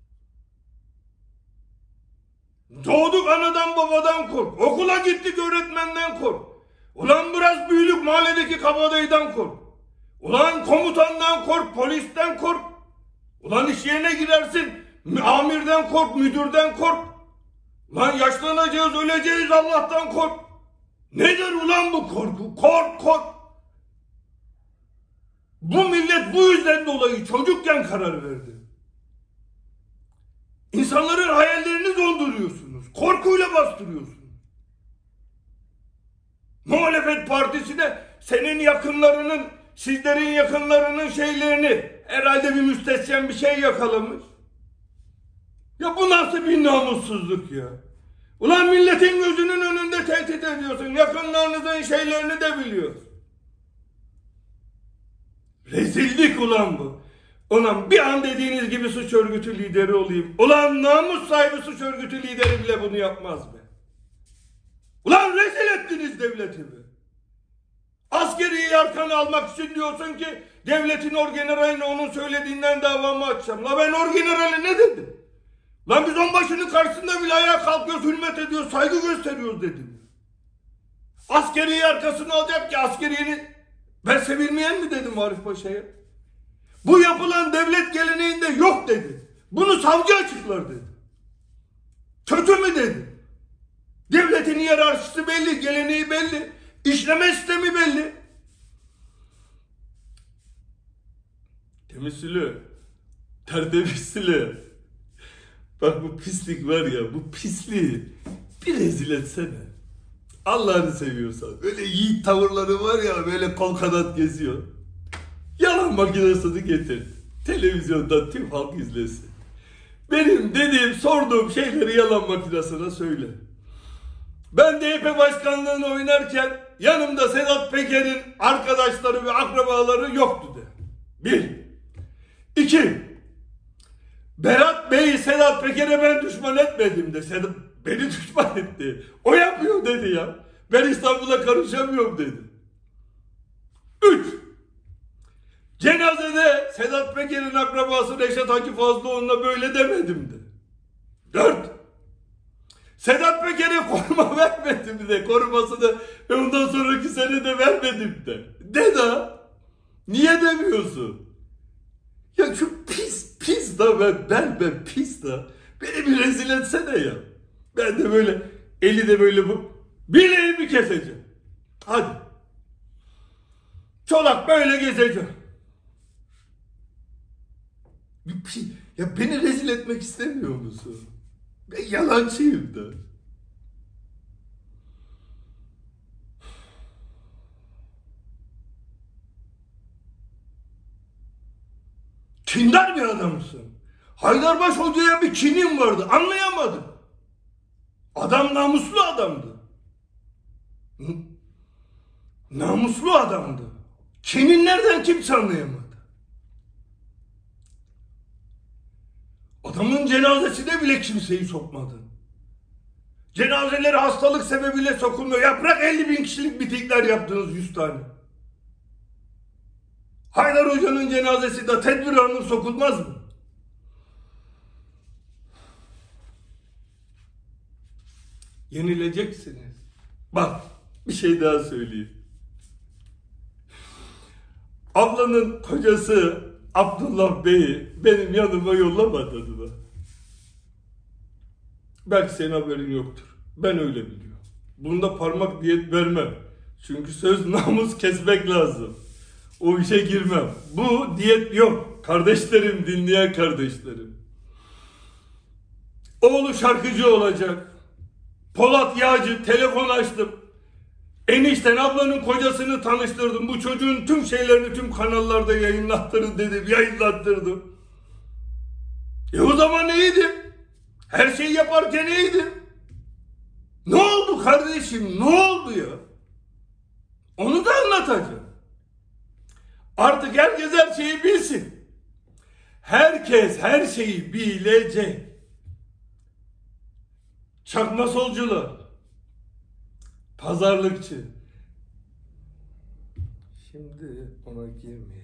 Doğduk anadan babadan kork. Okula gittik öğretmenden kork. Ulan biraz büyüdük mahalledeki kabadayıdan kork. Ulan komutandan kork, polisten kork. Ulan iş yerine girersin, amirden kork, müdürden kork. Ulan yaşlanacağız, öleceğiz, Allah'tan kork. Nedir ulan bu korku? Kork, kork. Bu millet bu yüzden dolayı çocukken karar verdi. İnsanların hayallerini donduruyorsunuz. Korkuyla bastırıyorsunuz. Muhalefet partisi de senin yakınlarının, sizlerin yakınlarının şeylerini herhalde bir müstesyen bir şey yakalamış. Ya bu nasıl bir namussuzluk ya? Ulan milletin gözünün önünde tehdit ediyorsun. Yakınlarınızın şeylerini de biliyorsun. Rezillik ulan bu. Ulan bir an dediğiniz gibi suç örgütü lideri olayım. Ulan namus sahibi suç örgütü lideri bile bunu yapmaz be. Ulan rezil ettiniz devleti be. Askeri arkanı almak için diyorsun ki devletin orgeneraline onun söylediğinden davamı açacağım. La ben orgenerale ne dedim? Lan biz onbaşının karşısında bile ayağa kalkıyoruz, hürmet ediyoruz, saygı gösteriyoruz dedim. Askeriyi arkasına alacak ki askeriyenin ben sevilmeyen mi dedim Arif Paşa'ya? Bu yapılan devlet geleneğinde yok dedi. Bunu savcı açıklar dedi. Kötü mü dedi. Devletin hiyerarşisi belli, geleneği belli, işleme sistemi belli. Temizli, tertemizli. Bak bu pislik var ya, bu pisliği bir rezil etsene. Allah'ını seviyorsan. Böyle yiğit tavırları var ya, böyle kol kanat geziyor. Yalan makinesini getir. Televizyonda tüm halk izlesin. Benim dediğim, sorduğum şeyleri yalan makinesine söyle. Ben DYP başkanlığını oynarken yanımda Sedat Peker'in arkadaşları ve akrabaları yoktu de. Bir. İki. Berat Bey'i Sedat Peker'e ben düşman etmedim de. Sedat beni düşman etti. O yapıyor dedi ya. Ben İstanbul'a karışamıyorum dedi. Üç. Cenazede Sedat Peker'in akrabası Reşat Hacı Fazlıoğlu'na böyle demedim de. Dört. Sedat Peker'e koruma vermedim de. Korumasını ondan sonraki sene de vermedim de. De da. Niye demiyorsun? Ya şu pis da ben pis da. Beni bir rezil etsene ya. Ben de böyle eli de böyle bu. Bileğimi keseceğim. Hadi. Çolak böyle gezeceğim. Ya beni rezil etmek istemiyor musun? Ben yalancıyım da. Kindar bir adamsın. Haydarbaş Hoca'ya bir kinin vardı. Anlayamadım. Adam namuslu adamdı. Hı? Namuslu adamdı. Kinin nereden kimse anlayamadı. Adamın cenazesine bile kimseyi sokmadın. Cenazeleri hastalık sebebiyle sokulmuyor. Yaprak 50.000 kişilik mitingler yaptınız 100 tane. Haydar Hoca'nın cenazesi de tedbir alınır sokulmaz mı? Yenileceksiniz. Bak bir şey daha söyleyeyim. Ablanın kocası Abdullah Bey'i benim yanıma yollamadın mı? Belki senin haberin yoktur. Ben öyle biliyorum. Bunda parmak diyet vermem. Çünkü söz namus kesmek lazım. O işe girmem. Bu diyet yok. Kardeşlerim, dinleyen kardeşlerim. Oğlu şarkıcı olacak. Polat Yağcı, telefon açtım. Enişten ablanın kocasını tanıştırdım. Bu çocuğun tüm şeylerini tüm kanallarda yayınlattırın dedim. Yayınlattırdım. O zaman iyiydim. Her şeyi yaparken iyiydim. Ne oldu kardeşim? Ne oldu ya? Onu da anlatacağım. Artık herkes her şeyi bilsin. Herkes her şeyi bilecek. Çakma solcular. Pazarlıkçı. Şimdi ona girmeyeyim.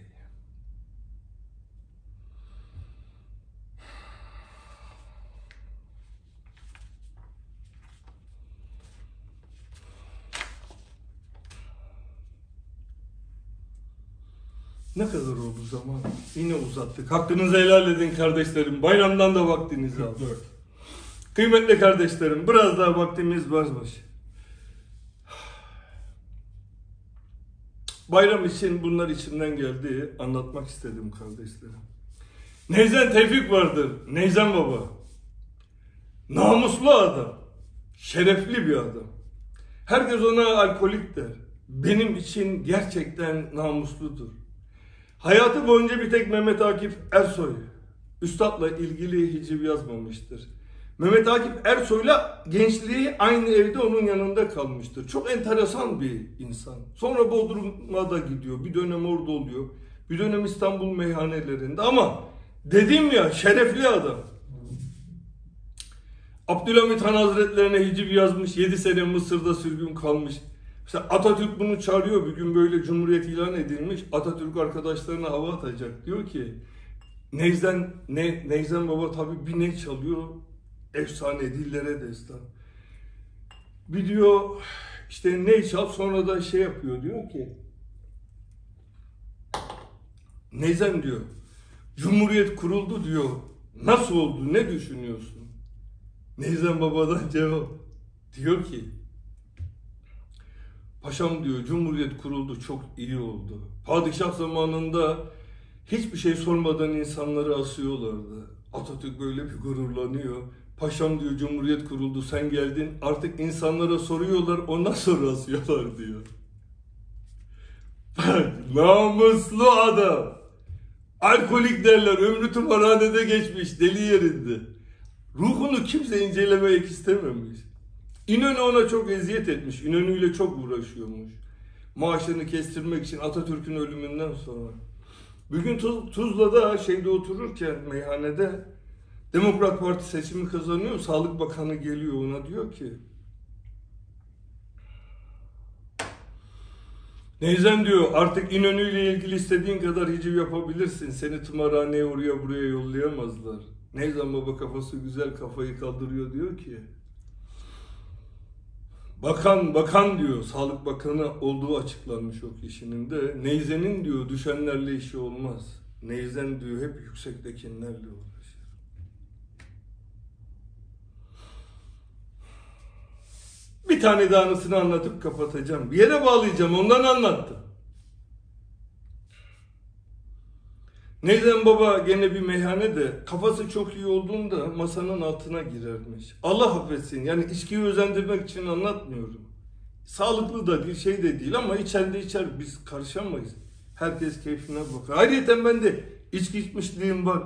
Ne kadar oldu zaman? Yine uzattık. Hakkınızı helal edin kardeşlerim. Bayramdan da vaktinizi aldık. Kıymetli kardeşlerim, biraz daha vaktimiz varmış. Bayram için bunlar içimden geldi. Anlatmak istedim kardeşlerim. Neyzen Tevfik vardır. Neyzen Baba. Namuslu adam. Şerefli bir adam. Herkes ona alkolik der. Benim için gerçekten namusludur. Hayatı boyunca bir tek Mehmet Akif Ersoy üstadla ilgili hiciv yazmamıştır. Mehmet Akif Ersoy'la gençliği aynı evde onun yanında kalmıştır. Çok enteresan bir insan. Sonra Bodrum'a da gidiyor. Bir dönem orada oluyor. Bir dönem İstanbul meyhanelerinde. Ama dedim ya, şerefli adam. Abdülhamit Han Hazretlerine hiciv yazmış. 7 sene Mısır'da sürgün kalmış. Mesela Atatürk bunu çağırıyor. Bir gün böyle Cumhuriyet ilan edilmiş. Atatürk arkadaşlarına hava atacak. Diyor ki Neyzen Baba tabii bir ney çalıyor. Efsane, dillere destan. Bir diyor işte ney çal, sonra da şey yapıyor, diyor ki Neyzen diyor, Cumhuriyet kuruldu diyor. Nasıl oldu? Ne düşünüyorsun? Neyzen Baba'dan cevap. Diyor ki, paşam diyor, Cumhuriyet kuruldu, çok iyi oldu. Padişah zamanında hiçbir şey sormadan insanları asıyorlardı. Atatürk böyle bir gururlanıyor. Paşam diyor, Cumhuriyet kuruldu, sen geldin, artık insanlara soruyorlar, ondan sonra asıyorlar diyor. Bak, namuslu adam. Alkolik derler, ömrü tımarhanede geçmiş, deli yerinde. Ruhunu kimse incelemek istememiş. İnönü ona çok eziyet etmiş. İnönü'yle çok uğraşıyormuş. Maaşını kestirmek için Atatürk'ün ölümünden sonra. Bugün Tuzla'da otururken meyhanede Demokrat Parti seçimi kazanıyor. Sağlık Bakanı geliyor, ona diyor ki, Neyzen diyor, artık İnönü ile ilgili istediğin kadar hiciv yapabilirsin. Seni tımarhaneye oraya buraya yollayamazlar. Neyzen Baba kafası güzel, kafayı kaldırıyor, diyor ki, Bakan diyor, Sağlık Bakanı olduğu açıklanmış o kişinin de. Neyzen'in diyor düşenlerle işi olmaz. Neyzen diyor hep yüksektekilerle uğraşır. Bir tane daha anısını anlatıp kapatacağım. Bir yere bağlayacağım, ondan anlattım. Neyzen Baba gene bir meyhanede kafası çok iyi olduğunda masanın altına girermiş. Allah affetsin, yani içkiyi özendirmek için anlatmıyorum. Sağlıklı da değil, şey de değil ama içen de içer, biz karışamayız. Herkes keyfine bakar. Ayrıca ben de içki içmişliğim var.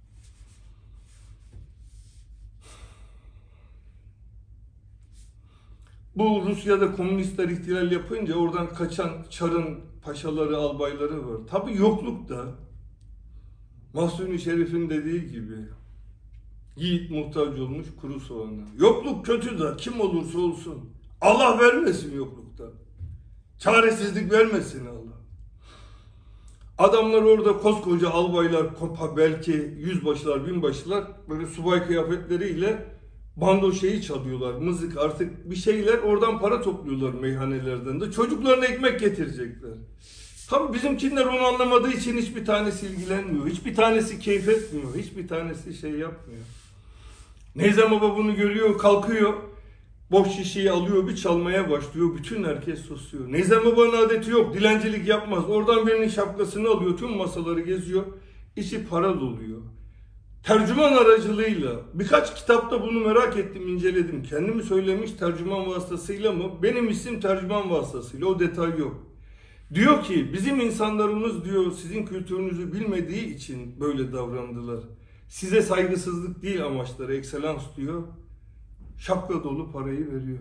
Bu Rusya'da komünistler ihtilal yapınca oradan kaçan Çar'ın paşaları, albayları var. Tabii yoklukta Mahsuni Şerif'in dediği gibi yiğit muhtaç olmuş kuru soğana. Yokluk kötü de kim olursa olsun Allah vermesin yoklukta. Çaresizlik vermesin Allah. Adamlar orada koskoca albaylar, belki yüzbaşılar, binbaşılar böyle subay kıyafetleriyle bando çalıyorlar, mızık, artık bir şeyler, oradan para topluyorlar meyhanelerden de. Çocuklarına ekmek getirecekler. Tabii bizimkiler onu anlamadığı için hiçbir tanesi ilgilenmiyor. Hiçbir tanesi keyif etmiyor. Hiçbir tanesi şey yapmıyor. Neyzen Baba bunu görüyor, kalkıyor. Boş şişeyi alıyor, bir çalmaya başlıyor. Bütün herkes susuyor. Neyzen Baba'nın adeti yok. Dilencilik yapmaz. Oradan birinin şapkasını alıyor. Tüm masaları geziyor. İçi para doluyor. Tercüman aracılığıyla, birkaç kitapta bunu merak ettim, inceledim. Kendimi söylemiş tercüman vasıtasıyla mı? Benim isim tercüman vasıtasıyla. O detay yok. Diyor ki bizim insanlarımız diyor sizin kültürünüzü bilmediği için böyle davrandılar. Size saygısızlık değil amaçları, ekselans diyor. Şapka dolu parayı veriyor.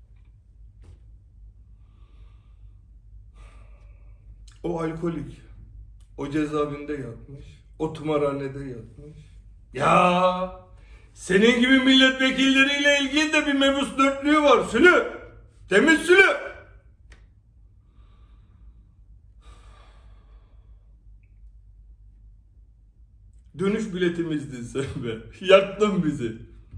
O alkolik, o cezaevinde yatmış, o tımarhanede yatmış. Ya senin gibi milletvekilleriyle ilgili de bir mebus dörtlüğü var Sülü. Temiz Sülü. Dönüş biletimizdin sen be. Yaktın bizi.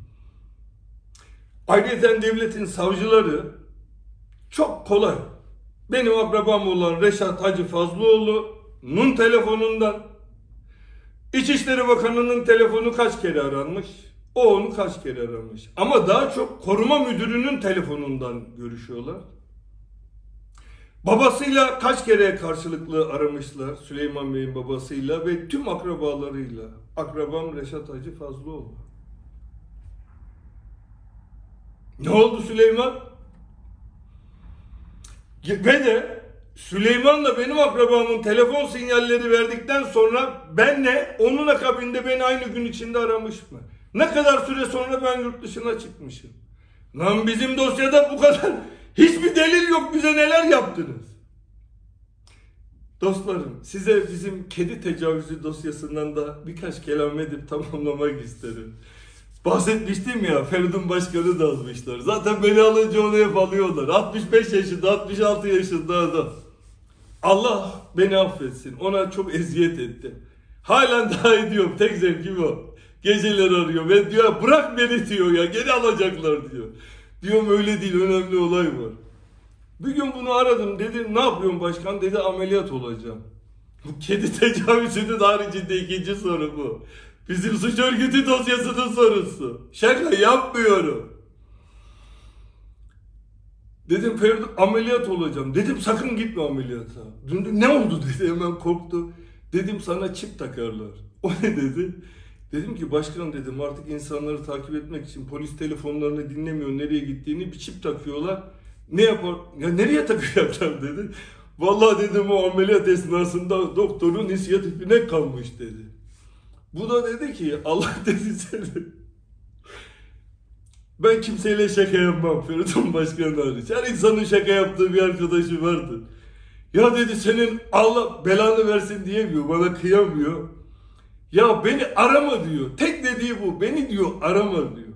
Ayrıca devletin savcıları çok kolay. Benim akrabam olan Reşat Hacı Fazlıoğlu'nun telefonundan, İçişleri Bakanı'nın telefonu kaç kere aranmış? O onu kaç kere aramış? Ama daha çok koruma müdürünün telefonundan görüşüyorlar. Babasıyla kaç kere karşılıklı aramışlar, Süleyman Bey'in babasıyla ve tüm akrabalarıyla. Akrabam Reşat Hacı Fazlıoğlu. Ne oldu Süleyman? Ve de Süleyman'la benim akrabamın telefon sinyalleri verdikten sonra benle onun akabinde beni aynı gün içinde aramış mı? Ne kadar süre sonra ben yurt dışına çıkmışım? Lan bizim dosyada bu kadar hiçbir delil yok, bize neler yaptınız? Dostlarım, size bizim kedi tecavüzü dosyasından da birkaç kelam edip tamamlamak isterim. Bahsetmiştim ya, Feridun Başkan'ı da almışlar. Zaten beni alınca onu hep alıyorlar. 65 yaşında, 66 yaşında adam. Allah beni affetsin. Ona çok eziyet ettim. Halen daha ediyorum. Tek zevkim o. Geceler arıyor ve diyor bırak beni diyor ya. Geri alacaklar diyor. Diyorum öyle değil, önemli olay var. Bir gün bunu aradım, dedi ne yapıyorsun başkan, dedi ameliyat olacağım. Bu kedi tecavüzünün haricinde ikinci soru bu. Bizim suç örgütü dosyasının sorusu. Şaka yapmıyorum. Dedim Feridun ameliyat olacağım. Dedim sakın gitme ameliyata. Dün ne oldu dedi, hemen korktu. Dedim sana çip takarlar. O ne dedi? Dedim ki başkan dedim artık insanları takip etmek için polis telefonlarını dinlemiyor, nereye gittiğini bir çip takıyorlar. Ne yapar? Ya nereye takacaklar dedi. Vallahi dedim o ameliyat esnasında doktorun inisiyatifine kalmış dedi. Bu da dedi ki Allah dedi seni. Ben kimseyle şaka yapmam Feridun Başkan hariç. Her insanın şaka yaptığı bir arkadaşı vardır. Ya dedi senin Allah belanı versin diyemiyor, bana kıyamıyor. Ya beni arama diyor. Tek dediği bu. Beni diyor arama diyor.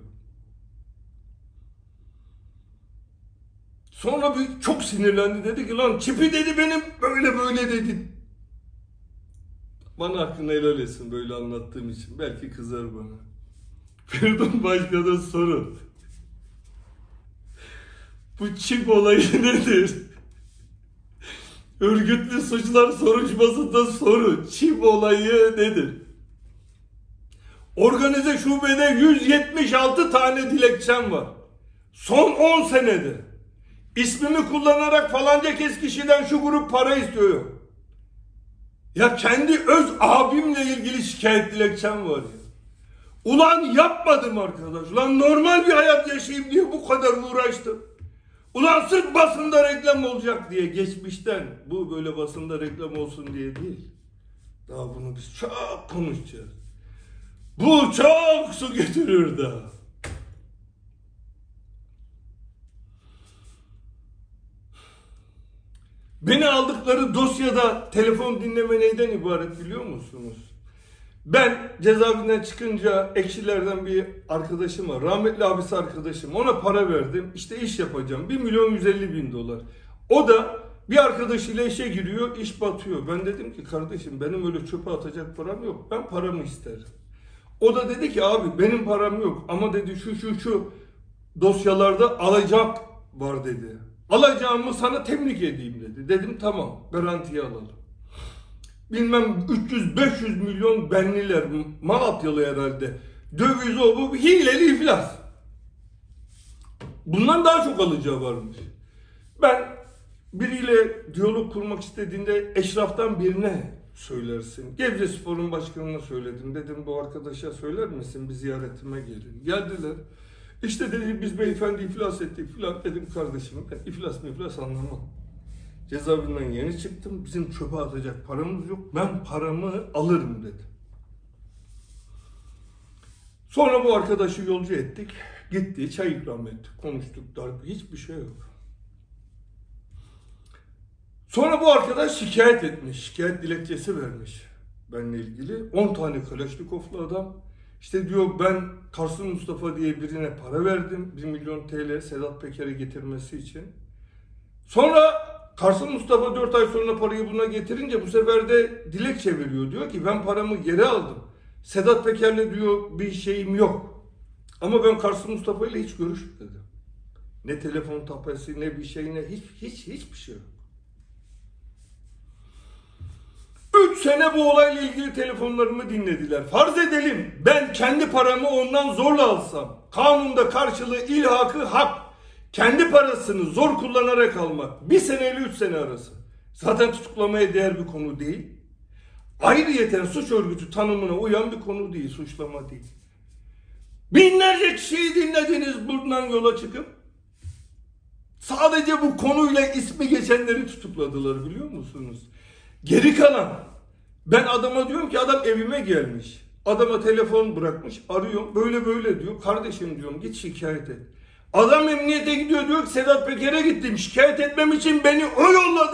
Sonra bir çok sinirlendi. Dedi ki lan çipi dedi benim böyle böyle dedi. Bana hakkını helal etsin böyle anlattığım için. Belki kızar bana. Feridun Başkan'a sorun. Bu çip olayı nedir? Örgütlü suçlar soruşturmasında sorun. Çip olayı nedir? Organize şubede 176 tane dilekçem var. Son 10 senede. İsmimi kullanarak falanca kes kişiden şu grup para istiyor. Ya kendi öz abimle ilgili şikayet dilekçem var ya. Ulan yapmadım arkadaş. Ulan normal bir hayat yaşayayım diye bu kadar uğraştım. Ulan sırf basında reklam olacak diye geçmişten. Bu böyle basında reklam olsun diye değil. Daha bunu biz çok konuşacağız. Bu çok su getirir daha. Beni aldıkları dosyada telefon dinleme neyden ibaret biliyor musunuz? Ben cezaevinden çıkınca Ekşilerden bir arkadaşım var. Rahmetli abisi arkadaşım. Ona para verdim. İşte iş yapacağım. 1.150.000 dolar. O da bir arkadaşıyla işe giriyor. İş batıyor. Ben dedim ki kardeşim benim öyle çöpe atacak param yok. Ben paramı isterim. O da dedi ki abi benim param yok. Ama dedi şu dosyalarda alacak var dedi. Alacağımı sana temlik edeyim dedi. Dedim tamam garantiye alalım. Bilmem 300-500 milyon benliler Malatyalı herhalde. Döviz o bu hileli iflas. Bundan daha çok alacağı varmış. Ben biriyle diyalog kurmak istediğinde eşraftan birine söylersin. Gebzespor'un başkanına söyledim. Dedim bu arkadaşa söyler misin bir ziyaretime gelin. Geldiler. İşte dedi biz beyefendi iflas ettik filan. Dedim kardeşim ben iflas anlamam. Cezaevinden yeni çıktım. Bizim çöpe atacak paramız yok. Ben paramı alırım dedi. Sonra bu arkadaşı yolcu ettik. Gitti çay ikram ettik. Konuştuk darbe. Hiçbir şey yok. Sonra bu arkadaş şikayet etmiş. Şikayet dilekçesi vermiş. Benimle ilgili. 10 tane Kalaşnikovlu adam. İşte diyor ben Kars'ın Mustafa diye birine para verdim. 1 milyon TL Sedat Peker'e getirmesi için. Sonra Kars'ın Mustafa 4 ay sonra parayı buna getirince bu sefer de dilekçe veriyor. Diyor ki ben paramı geri aldım. Sedat Peker'le diyor bir şeyim yok. Ama ben Kars'ın Mustafa ile hiç görüşmedim. Ne telefon tapesi ne bir şey ne hiçbir şey yok. 3 sene bu olayla ilgili telefonlarımı dinlediler. Farz edelim ben kendi paramı ondan zorla alsam. Kanunda karşılığı ilhakı hak. Kendi parasını zor kullanarak almak 1 seneyle 3 sene arası. Zaten tutuklamaya değer bir konu değil. Ayrıyeten suç örgütü tanımına uyan bir konu değil, suçlama değil. Binlerce kişiyi dinlediniz buradan yola çıkıp. Sadece bu konuyla ismi geçenleri tutukladılar biliyor musunuz? Geri kalan, ben adama diyorum ki adam evime gelmiş. Adama telefon bırakmış, arıyorum böyle diyor. Kardeşim diyorum git şikayet et. Adam emniyete gidiyor diyor ki Sedat Peker'e gittim şikayet etmem için beni o yolladı.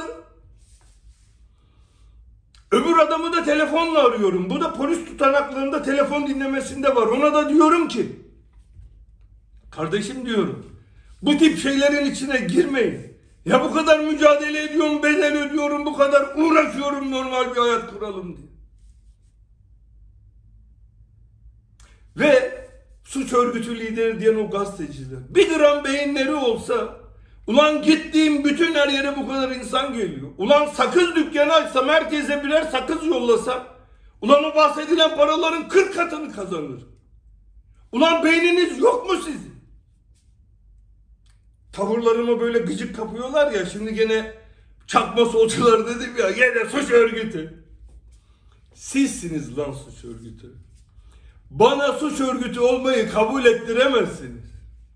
Öbür adamı da telefonla arıyorum. Bu da polis tutanaklarında telefon dinlemesinde var. Ona da diyorum ki kardeşim diyorum bu tip şeylerin içine girmeyin. Ya bu kadar mücadele ediyorum, bedel ödüyorum, bu kadar uğraşıyorum normal bir hayat kuralım diye. Ve suç örgütü lideri diyen o gazeteciler. 1 gram beyinleri olsa Ulan gittiğim bütün her yere bu kadar insan geliyor. Ulan sakız dükkanı açsam, herkese birer sakız yollasam, ulan o bahsedilen paraların 40 katını kazanır. Ulan beyniniz yok mu sizin? Tavırlarıma böyle gıcık kapıyorlar ya, şimdi gene çakma solcular dedim ya, gene suç örgütü. Sizsiniz lan suç örgütü. Bana suç örgütü olmayı kabul ettiremezsiniz.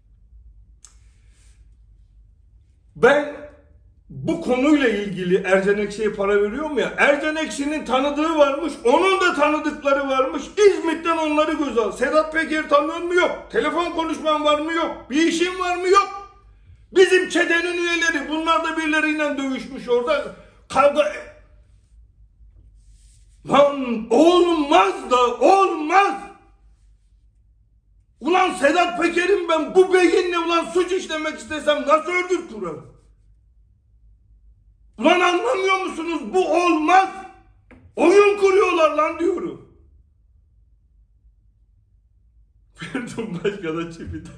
Ben bu konuyla ilgili Ercan Ekşi'ye para veriyorum ya, Ercan Ekşi'nin tanıdığı varmış, onun da tanıdıkları varmış. İzmit'ten onları göz al. Sedat Peker tanıyor mu? Yok. Telefon konuşman var mı? Yok. Bir işin var mı? Yok. Bizim çetenin üyeleri, bunlar da birileriyle dövüşmüş orada. Kavga... Lan olmaz da olmaz. Ulan Sedat Peker'im ben, bu beyinle ulan suç işlemek istesem nasıl örgüt kurarım? Ulan anlamıyor musunuz? Bu olmaz. Oyun kuruyorlar lan diyorum. Verdim başkana çipiden.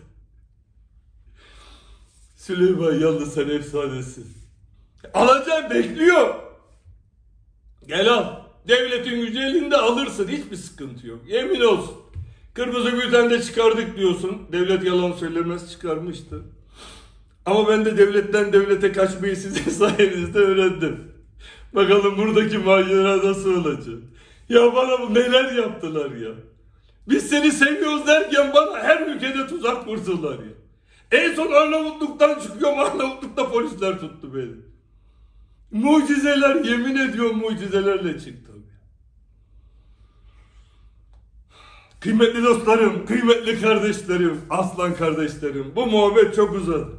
Süleyman yalnız sen efsanesin. Alacağım, bekliyor. Gel al. Devletin gücü elinde, alırsın. Hiçbir sıkıntı yok. Yemin olsun. Kırmızı bültende çıkardık diyorsun. Devlet yalan söylemez, çıkarmıştı. Ama ben de devletten devlete kaçmayı sizin sayenizde öğrendim. Bakalım buradaki macera nasıl olacak? Ya bana bu neler yaptılar ya. Biz seni seviyoruz derken bana her ülkede tuzak kurdular ya. En son Arnavutluk'tan çıkıyorum, Arnavutluk'ta polisler tuttu beni. Mucizeler, yemin ediyorum mucizelerle çıktım. Kıymetli dostlarım, kıymetli kardeşlerim, aslan kardeşlerim, bu muhabbet çok uzadı.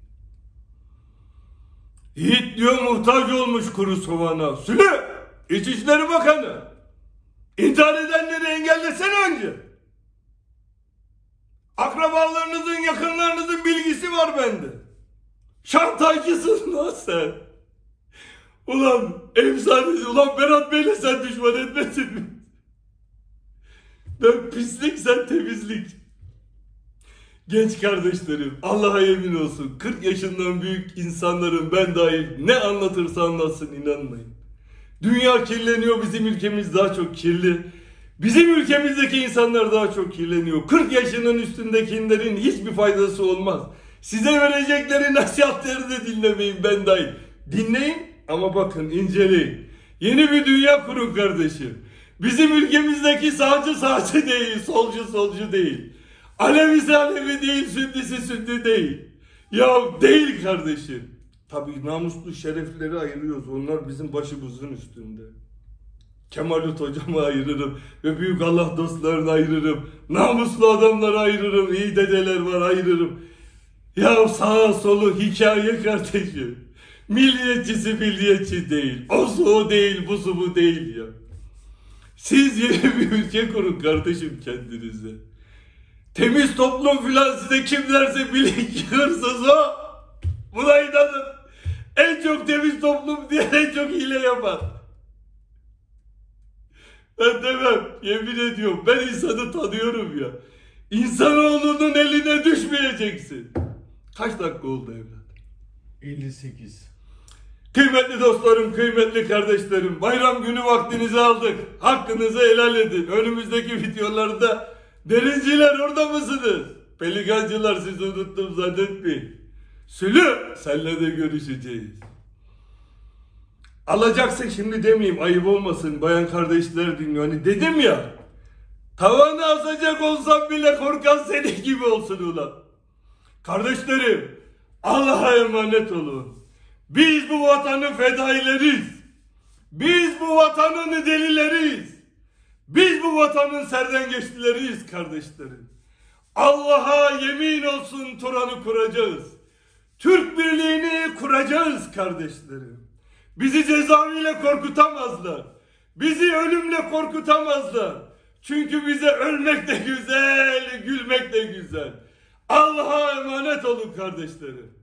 Yiğit diyor muhtaç olmuş kuru soğana. Sülü, İçişleri Bakanı, intihar edenleri engellesene önce. Akrabalarınızın, yakınlarınızın bilgisi var bende. Şantajcısın lan sen. Ulan efsanesi, ulan Berat Bey'le sen düşman etmesin mi? Ben pislik, sen temizlik. Genç kardeşlerim, Allah'a yemin olsun 40 yaşından büyük insanların, ben dahil, ne anlatırsa anlatsın inanmayın. Dünya kirleniyor, bizim ülkemiz daha çok kirli. Bizim ülkemizdeki insanlar daha çok kirleniyor. 40 yaşının üstündekilerin hiçbir faydası olmaz. Size verecekleri nasihatleri de dinlemeyin, ben dahil. Dinleyin ama bakın, inceleyin. Yeni bir dünya kurun kardeşim. Bizim ülkemizdeki sağcı değil, solcu değil. Alevisi Alevi değil, Sünnisi Sünni değil. Ya değil kardeşim. Tabii namuslu şerefleri ayırıyoruz. Onlar bizim başımızın üstünde. Kemalut hocamı ayırırım ve büyük Allah dostlarını ayırırım. Namuslu adamları ayırırım. İyi dedeler var, ayırırım. Ya sağa solu hikaye kardeşim. Milliyetçisi milliyetçi değil. O su o değil, bu su bu değil ya. Siz yeni bir ülke kurun kardeşim kendinize. Temiz toplum filan size kim derse bilin ki hırsız o. Buna inanın. En çok temiz toplum diye en çok hile yapar. Ben demem, yemin ediyorum, ben insanı tanıyorum ya. İnsanoğlunun eline düşmeyeceksin. Kaç dakika oldu evlat? 58. Kıymetli dostlarım, kıymetli kardeşlerim, bayram günü vaktinizi aldık. Hakkınızı helal edin. Önümüzdeki videolarda derinciler orada mısınız? Pelikancılar, sizi unuttum zannetmeyin. Sülü, senle de görüşeceğiz. Alacaksın şimdi demeyeyim, ayıp olmasın, bayan kardeşler dinliyor. Hani dedim ya, tavanı asacak olsam bile korkan senin gibi olsun ulan. Kardeşlerim, Allah'a emanet olun. Biz bu vatanın fedaileriyiz. Biz bu vatanın delileriyiz. Biz bu vatanın serdengeçlileriyiz kardeşlerim. Allah'a yemin olsun Turan'ı kuracağız. Türk birliğini kuracağız kardeşlerim. Bizi cezaeviyle korkutamazlar. Bizi ölümle korkutamazlar. Çünkü bize ölmek de güzel, gülmek de güzel. Allah'a emanet olun kardeşlerim.